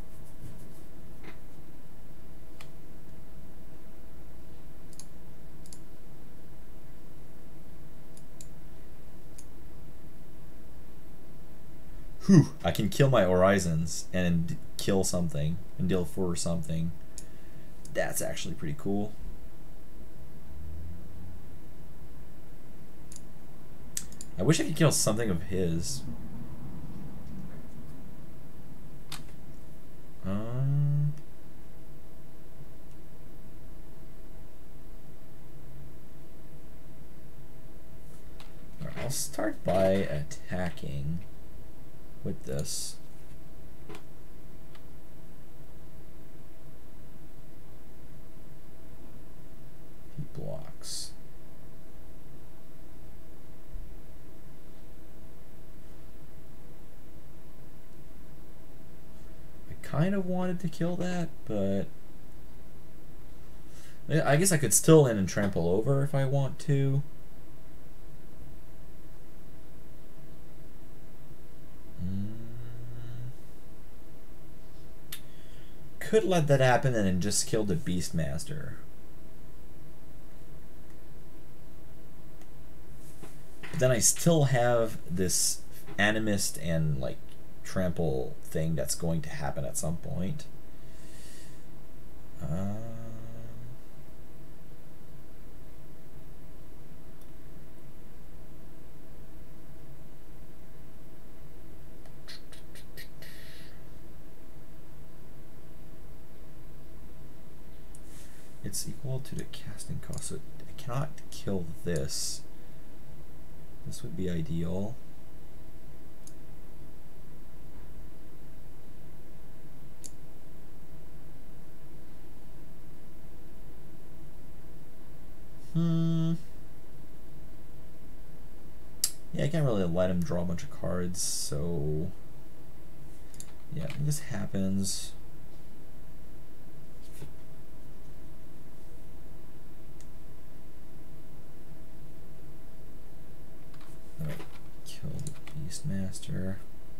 Whew, I can kill my Horizons and kill something and deal four something. That's actually pretty cool. I wish I could kill something of his. Um, right, I'll start by attacking with this. He blocks. Kind of wanted to kill that, but I guess I could still in and trample over if I want to. Mm. Could let that happen and then just kill the Beastmaster. But then I still have this Animist and like trample thing that's going to happen at some point. Um, it's equal to the casting cost, so I cannot kill this. This would be ideal. Hmm. Yeah, I can't really let him draw a bunch of cards, so yeah, when this happens, I might kill the Beastmaster.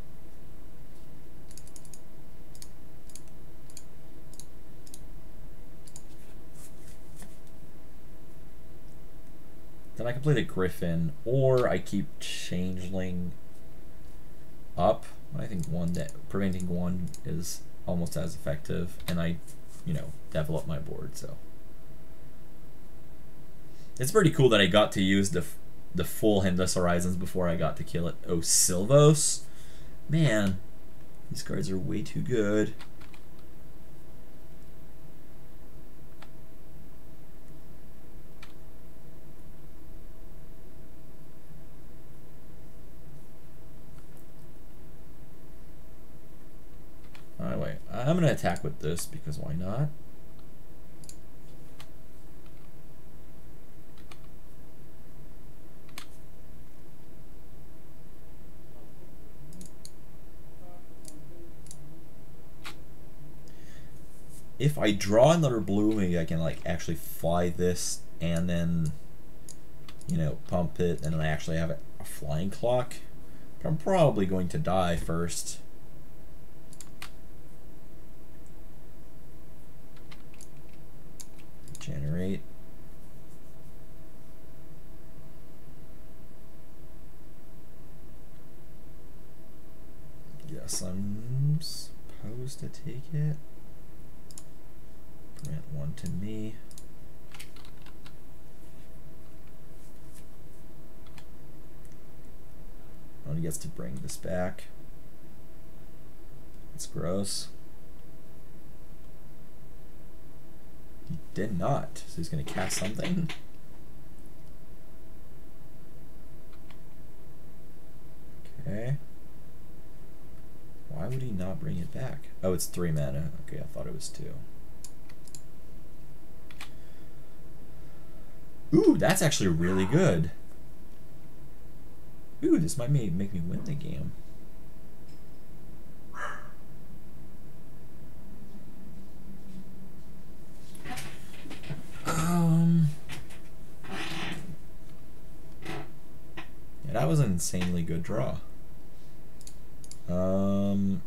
Then I can play the Griffin, or I keep Changeling up. I think one that preventing one is almost as effective, and I, you know, develop my board. So it's pretty cool that I got to use the the full Hindus Horizons before I got to kill it. Oh, Silvos, man, these cards are way too good. Anyway, I'm going to attack with this because why not? If I draw another blue, maybe I can like actually fly this and then, you know, pump it, and then I actually have a flying clock. But I'm probably going to die first. Generate. Yes, I'm supposed to take it. Grant one to me. Oh, he gets to bring this back. It's gross. He did not, so he's gonna cast something. Okay. Why would he not bring it back? Oh, it's three mana. Okay, I thought it was two. Ooh, that's actually really good. Ooh, this might make, make me win the game. Um, yeah, that was an insanely good draw. Um,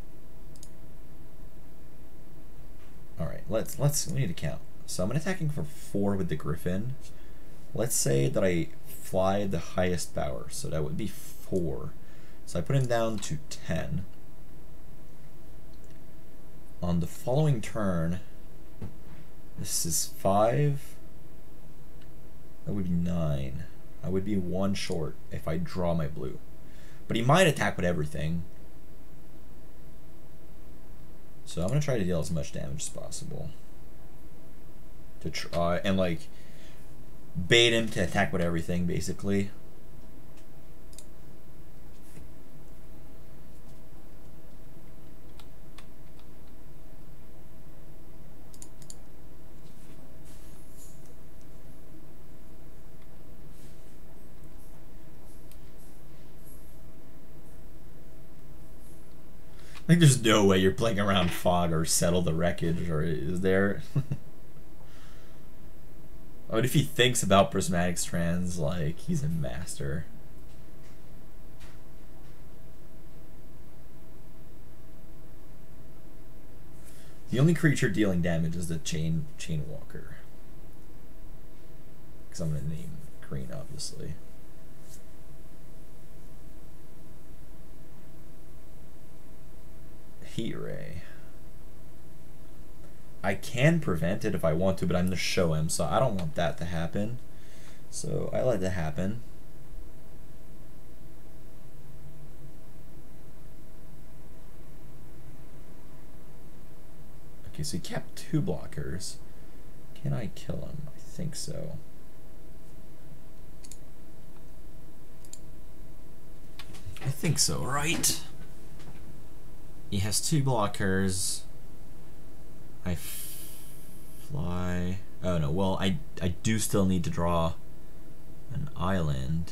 all right, let's let's we need to count. So I'm attacking for four with the Griffin. Let's say that I fly the highest power, so that would be four. So I put him down to ten. On the following turn, this is five. That would be nine. I would be one short if I draw my blue. But he might attack with everything. So I'm gonna try to deal as much damage as possible. To try and like bait him to attack with everything, basically. I think there's no way you're playing around Fog or Settle the Wreckage, or is there? I mean, if he thinks about prismatic strands, like, he's a master. The only creature dealing damage is the Chain Chain Walker. Because I'm going to name green, obviously. Heat Ray. I can prevent it if I want to, but I'm going to show him, so I don't want that to happen. So I let that happen. Okay, so he kept two blockers. Can I kill him? I think so. I think so, right? He has two blockers. I f fly. Oh no, well, I, I do still need to draw an island.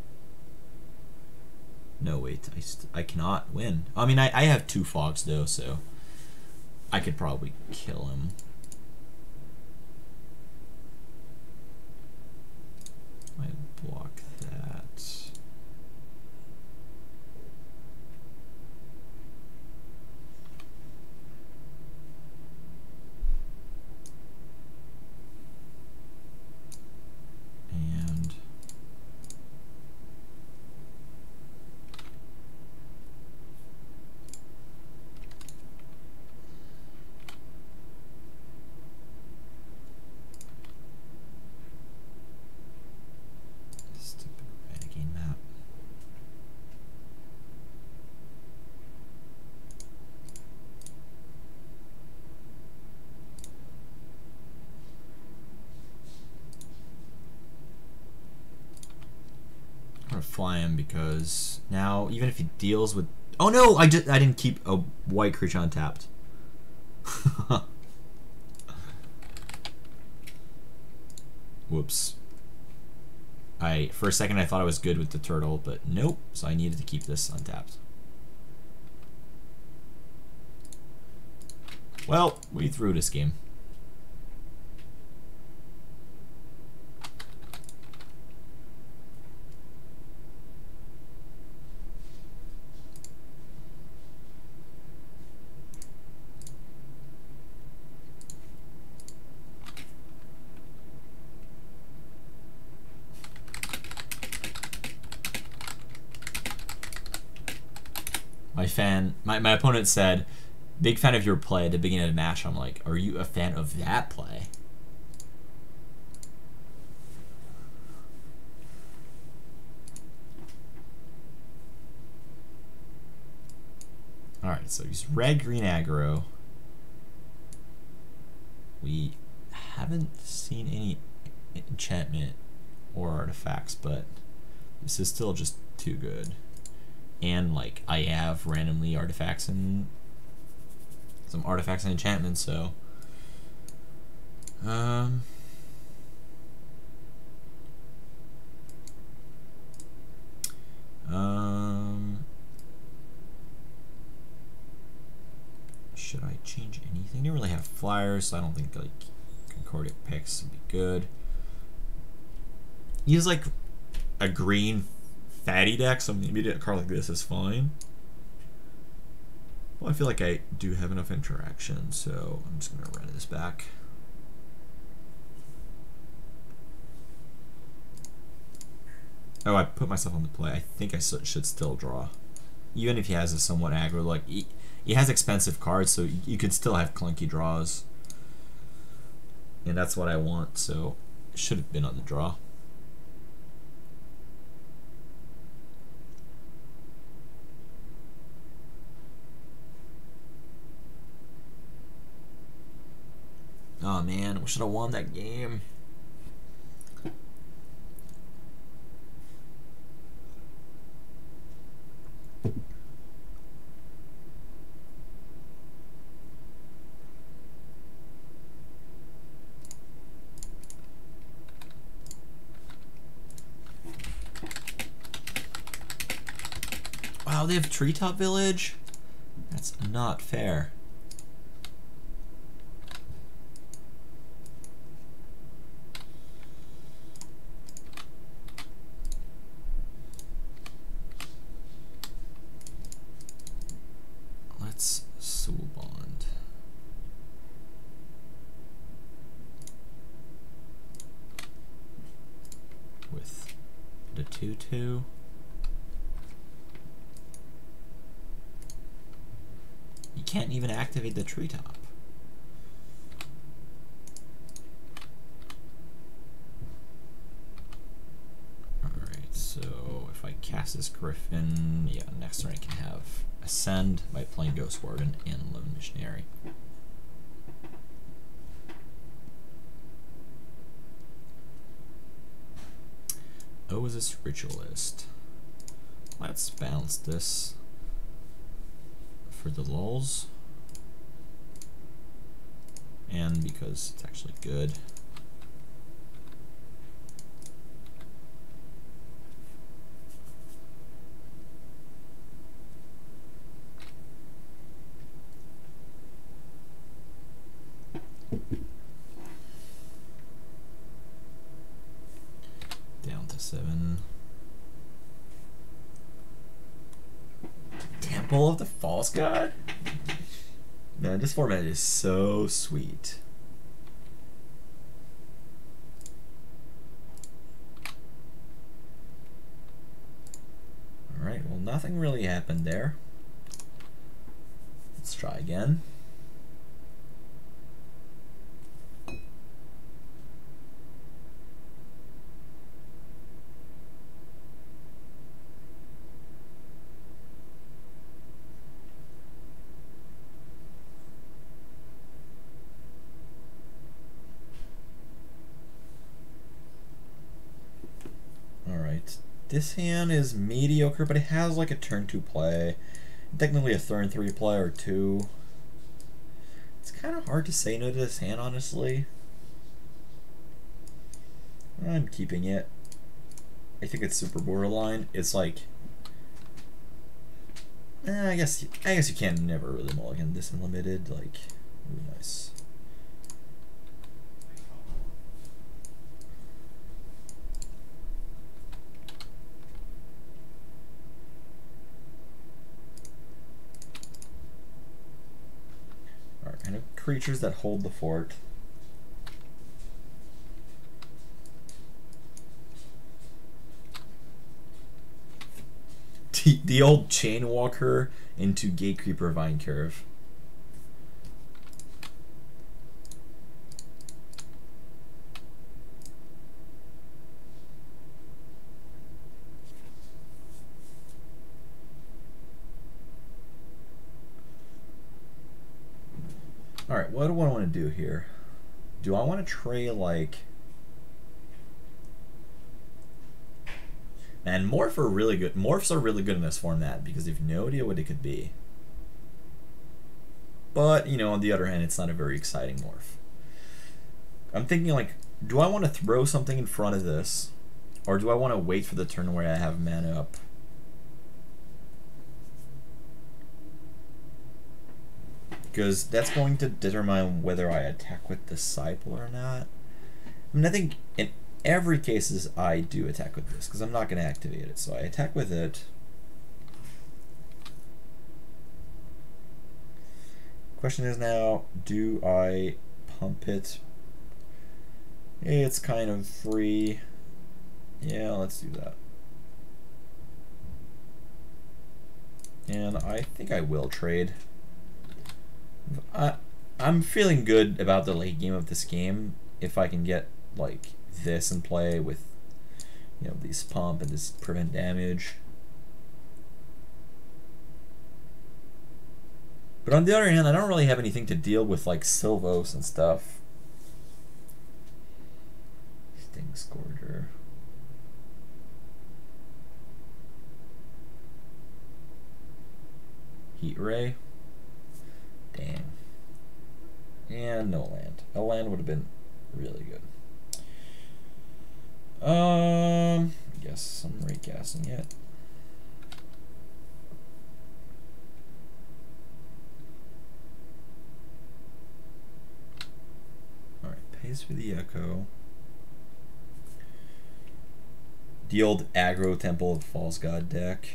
No, wait, I, st I cannot win. I mean, I, I have two fogs though, so I could probably kill him. I block that. And stupid renegade map. I'm gonna fly him because now even if he deals with oh no, I just I didn't keep a white creature untapped. Whoops. I for a second I thought I was good with the turtle, but nope, so I needed to keep this untapped. Well, we threw this game. My fan, my, my opponent said, big fan of your play at the beginning of the match. I'm like, are you a fan of that play? Alright, so he's red, green, aggro. We haven't seen any enchantment or artifacts, but this is still just too good. And like I have randomly artifacts and some artifacts and enchantments, so um um should I change anything? I didn't really have flyers, so I don't think like Concordia picks would be good. Use like a green fatty deck, so maybe a card like this is fine. Well, I feel like I do have enough interaction, so I'm just gonna run this back. Oh, I put myself on the play. I think I should still draw, even if he has a somewhat aggro. Like he, he has expensive cards, so you could still have clunky draws, and that's what I want. So should have been on the draw. Oh man, we should have won that game. Wow, they have Treetop Village? That's not fair. Let's Soul Bond. With the two two. You can't even activate the treetop. Alright, so if I cast this Griffin, yeah, next turn I can have Ascend by playing Ghost Warden and Lone Missionary. Oasis Ritualist. Let's bounce this for the lulz, and because it's actually good. Down to seven. Temple of the False God? Man, this format is so sweet. Alright, well, nothing really happened there. Let's try again. This hand is mediocre, but it has like a turn two play. Technically a turn three play or two. It's kind of hard to say no to this hand, honestly. I'm keeping it. I think it's super borderline. It's like, eh, I guess I guess you can never really mulligan this unlimited. Like, ooh, nice. Kind of creatures that hold the fort. The, the old Chain Walker into Gatecreeper Vine Curve. Alright, what do I want to do here? Do I want to trade like... And morph are really good. Morphs are really good in this format because they have no idea what it could be. But, you know, on the other hand, it's not a very exciting morph. I'm thinking like, do I want to throw something in front of this? Or do I want to wait for the turn where I have mana up? Because that's going to determine whether I attack with Disciple or not. I mean, I think in every cases I do attack with this because I'm not going to activate it. So I attack with it. Question is now, do I pump it? It's kind of free. Yeah, let's do that. And I think I will trade. I, I'm feeling good about the late game of this game if I can get like this in play with, you know, these pump and this prevent damage. But on the other hand, I don't really have anything to deal with like Sylvos and stuff. Sting Scourger. Heat Ray. Dang. And no land. A land would have been really good. Um, yes, I'm recasting it. Alright, pays for the Echo. The old aggro Temple of False God deck.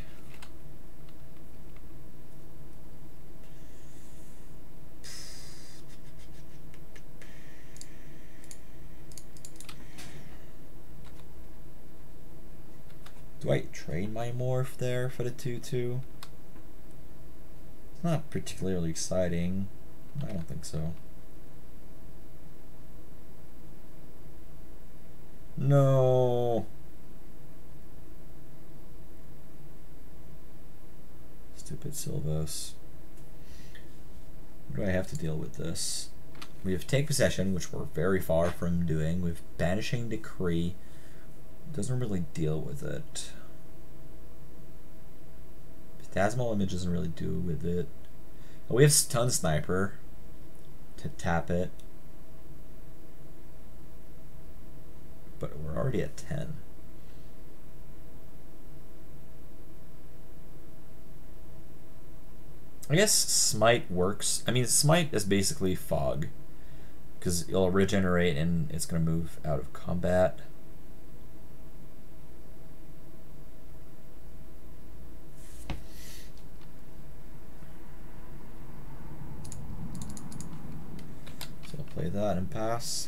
Do I trade my morph there for the two two? It's not particularly exciting. I don't think so. No. Stupid Sylvos. Do I have to deal with this? We have Take Possession, which we're very far from doing. We have Banishing Decree. Doesn't really deal with it. Phantasmal Image doesn't really do with it. Oh, we have Stun Sniper to tap it. But we're already at ten. I guess Smite works. I mean, Smite is basically Fog, because it'll regenerate and it's going to move out of combat. So I'll play that and pass.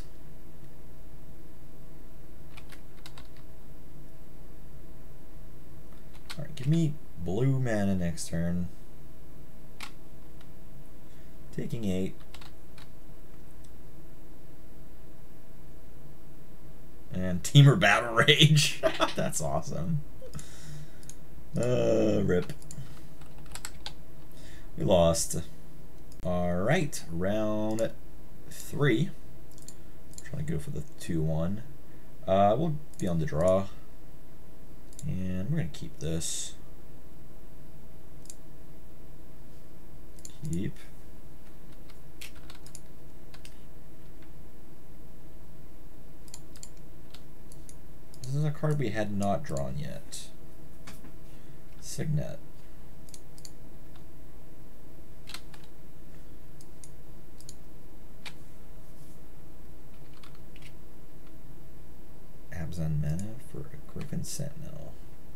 Alright, give me blue mana next turn. Taking eight. And Teamer Battle Rage. That's awesome. Uh, rip. We lost. Alright, round three. Trying to go for the two one. Uh, we'll be on the draw. And we're going to keep this. Keep. This is a card we had not drawn yet. Signet. Abzan mana for a Griffin Sentinel.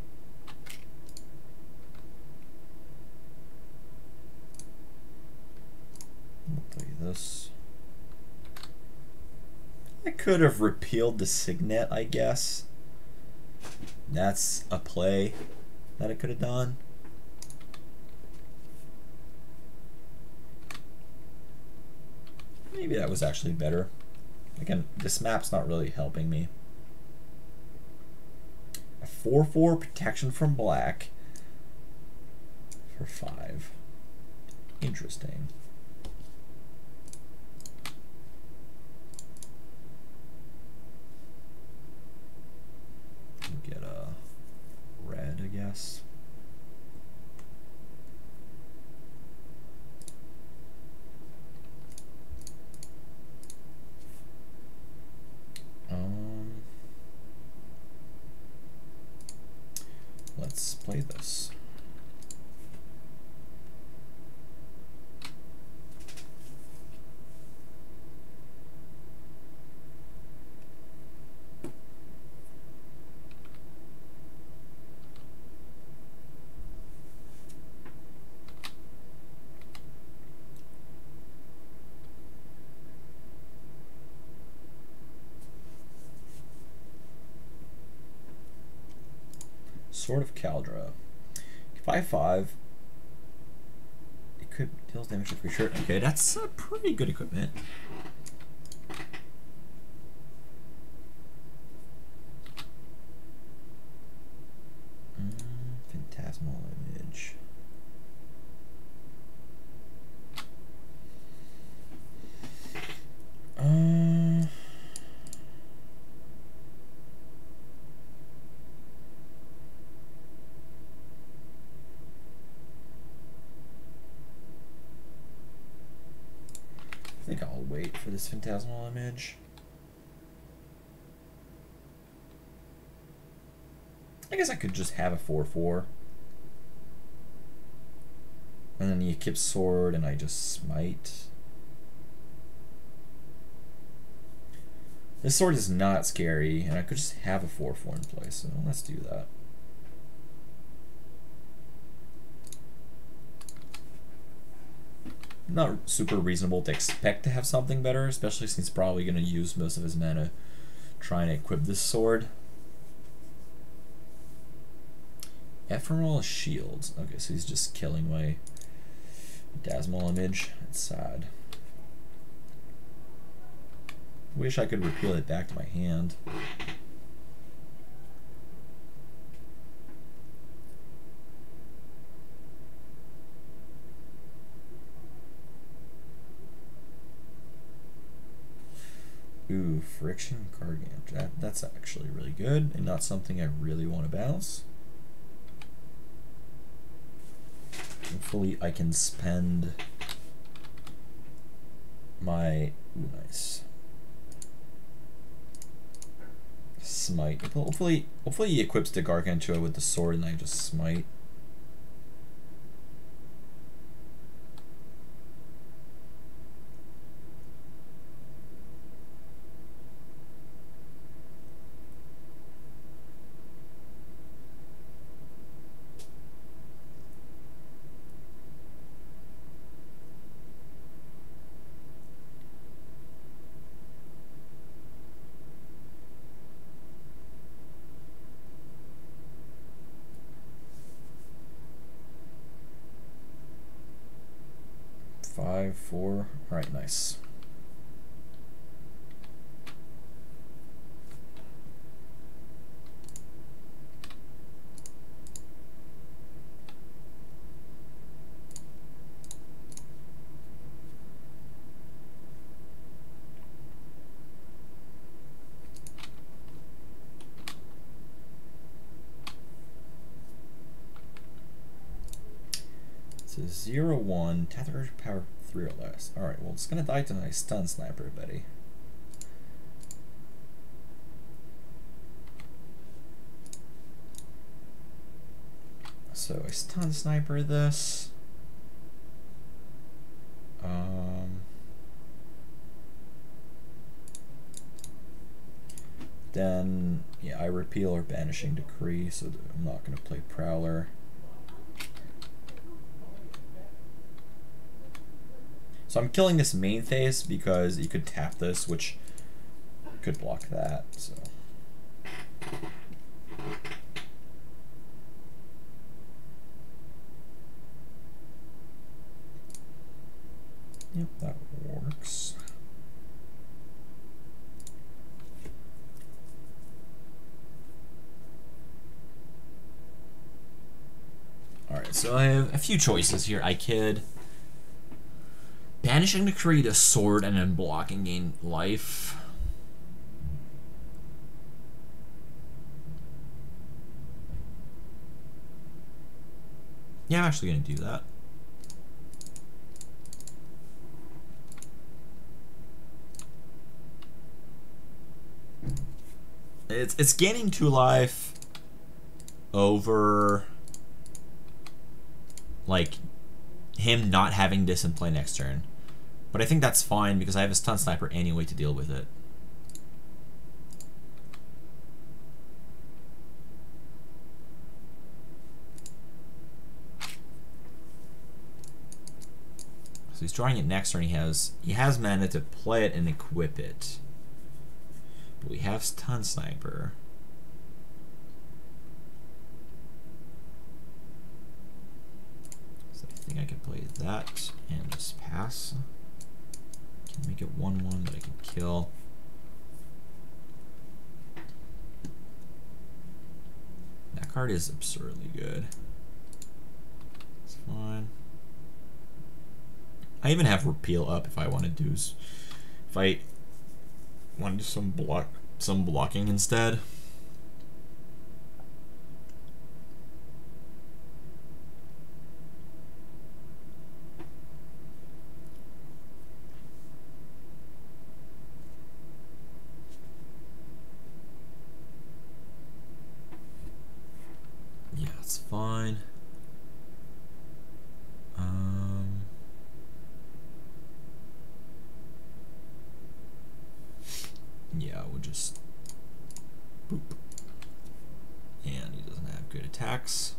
I'll play this. I could have repealed the Signet, I guess. That's a play that I could have done. Maybe that was actually better. Again, this map's not really helping me. A four four protection from black for five. Interesting. pass. Um, let's play this. Sword of Caldra. five five. Equip deals damage to creature. Okay, that's a pretty good equipment. Mm, phantasmal image. Uh, I think I'll wait for this phantasmal image. I guess I could just have a four four. And then you equip sword and I just smite. This sword is not scary, and I could just have a four four in place, so let's do that. Not super reasonable to expect to have something better, especially since he's probably going to use most of his mana trying to equip this sword. Ephemeral shields. Okay, so he's just killing my Dazzle image. It's sad. Wish I could repeal it back to my hand. Ooh, Friction Gargant. That, that's actually really good, and not something I really want to bounce. Hopefully I can spend my... Ooh, nice. Smite. Hopefully, hopefully he equips the Gargantua with the sword and I just smite. Five, four. All right, nice. So zero one, tether power three or less. Alright, well it's gonna die to my stun sniper, buddy. So I stun sniper this. Um then yeah, I repeal or banishing decree, so I'm not gonna play Prowler. So I'm killing this main phase because you could tap this, which could block that. So yep, that works. All right, so I have a few choices here. I could banishing to create a sword and then blocking gain life. Yeah, I'm actually going to do that. It's, it's gaining two life over, like, him not having this in play next turn. But I think that's fine because I have a stun sniper anyway to deal with it. So he's drawing it next turn. He has he has mana to play it and equip it. But we have stun sniper. So I think I can play that and just pass. Can make it one one, but I can kill. That card is absurdly good. It's fine. I even have repeal up if I want to do if I want to do some block some blocking instead. Yeah, it's fine. Um Yeah, we'll just boop. And he doesn't have good attacks.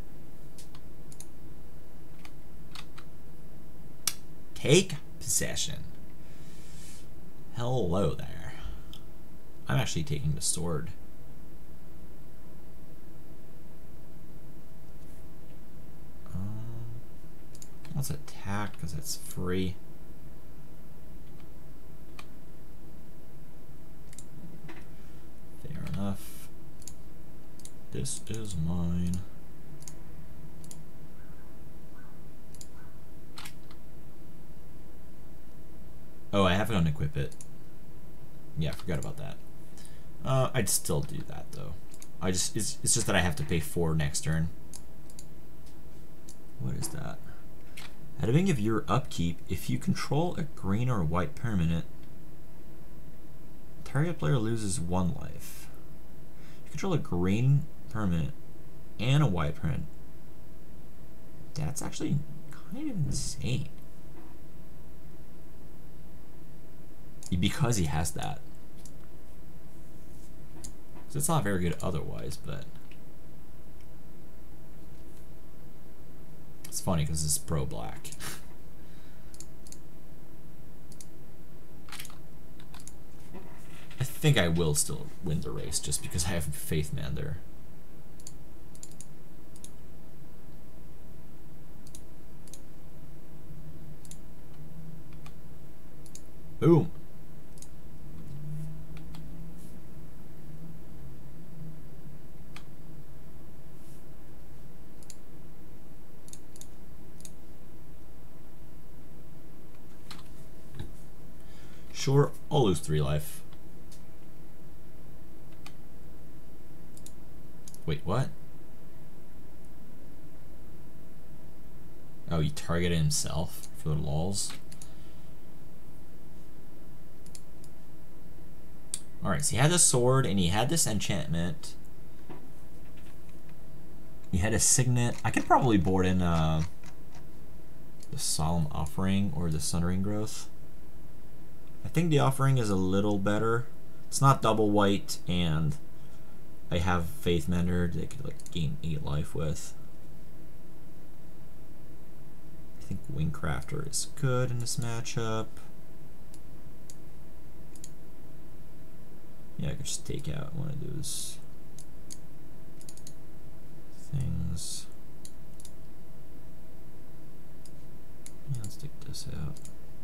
Take possession. Hello there. I'm actually taking the sword. Um, let's attack because that's free. Fair enough. This is mine. Oh, I have to unequip it. Yeah, I forgot about that. Uh, I'd still do that though. I just it's it's just that I have to pay four next turn. What is that? At the beginning of your upkeep, if you control a green or white permanent, target player loses one life. If you control a green permanent and a white permanent, that's actually kind of insane. Because he has that. So it's not very good otherwise, but it's funny because it's pro black. I think I will still win the race just because I have Faith Mander. Boom. Sure, I'll lose three life. Wait, what? Oh, he targeted himself for the lols. Alright, so he had the sword and he had this enchantment. He had a signet. I could probably board in uh, the Solemn Offering or the Sundering Growth. I think the Offering is a little better. It's not double white, and I have Faith Mender that I could like gain eight life with. I think Wingcrafter is good in this matchup. Yeah, I could just take out one of those things. Yeah, let's take this out.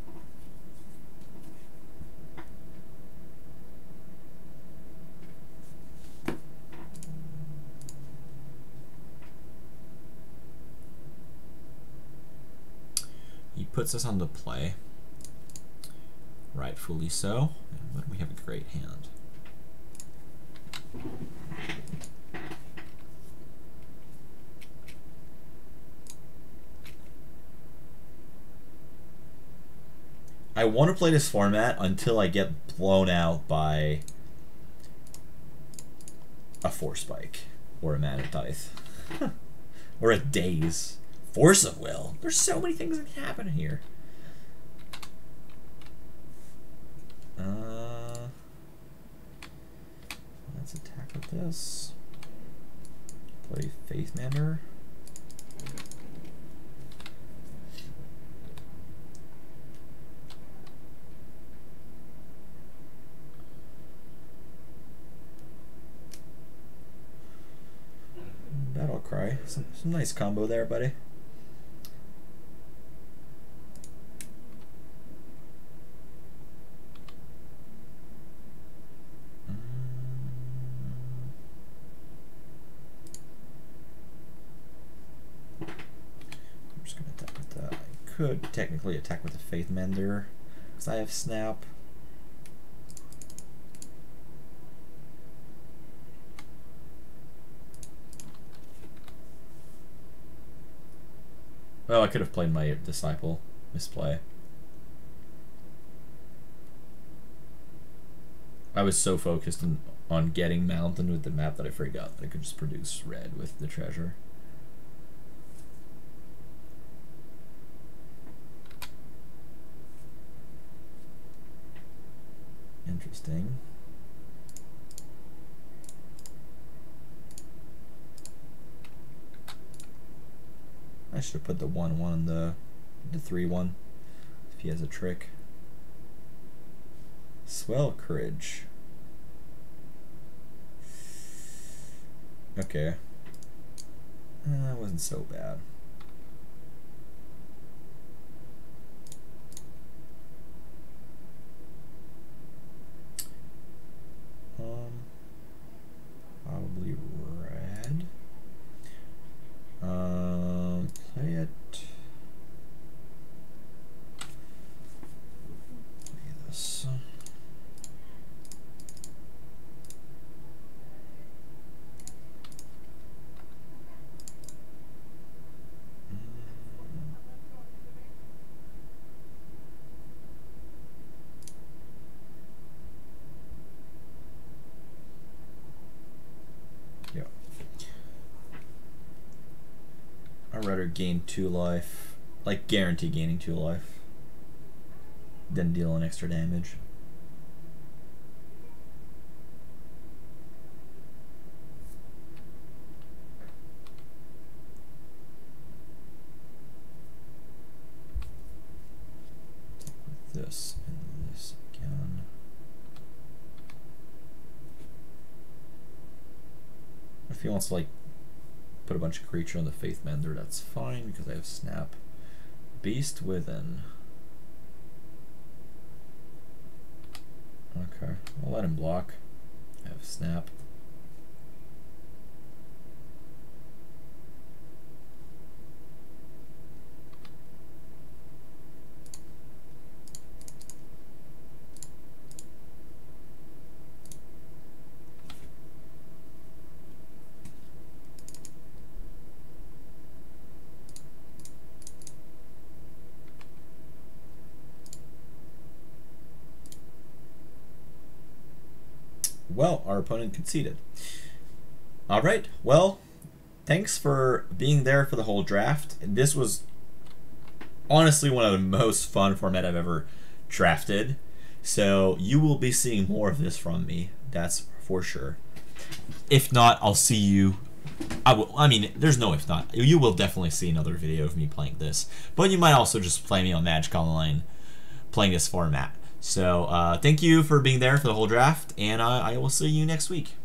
He puts us on the play. Rightfully so. But we have a great hand. I want to play this format until I get blown out by a Force Spike or a Mana Tithe or a Daze. Force of Will. There's so many things that can happen here. Uh, let's attack with this. Play Faith Mender. Battle Cry. Some, some nice combo there, buddy. Could technically attack with a Faith Mender because I have Snap. Well, I could have played my Disciple. Misplay. I was so focused on, on getting Mountain with the map that I forgot that I could just produce red with the treasure. Interesting. I should have put the one one on the the three one if he has a trick. Swell Courage. Okay. Uh, that wasn't so bad. Um, probably red. Um, play it. Play this. I'd rather gain two life, like guarantee gaining two life, than dealing extra damage. This and this again. If he wants to like put a bunch of creature on the Faith Mender, that's fine because I have Snap. Beast Within. Okay, I'll let him block. I have Snap. Well, our opponent conceded. All right, well, thanks for being there for the whole draft. This was honestly one of the most fun format I've ever drafted. So you will be seeing more of this from me, that's for sure. If not, I'll see you. I will. I mean, there's no if not. You will definitely see another video of me playing this. But you might also just play me on Magic Online playing this format. So uh, thank you for being there for the whole draft, and uh, I will see you next week.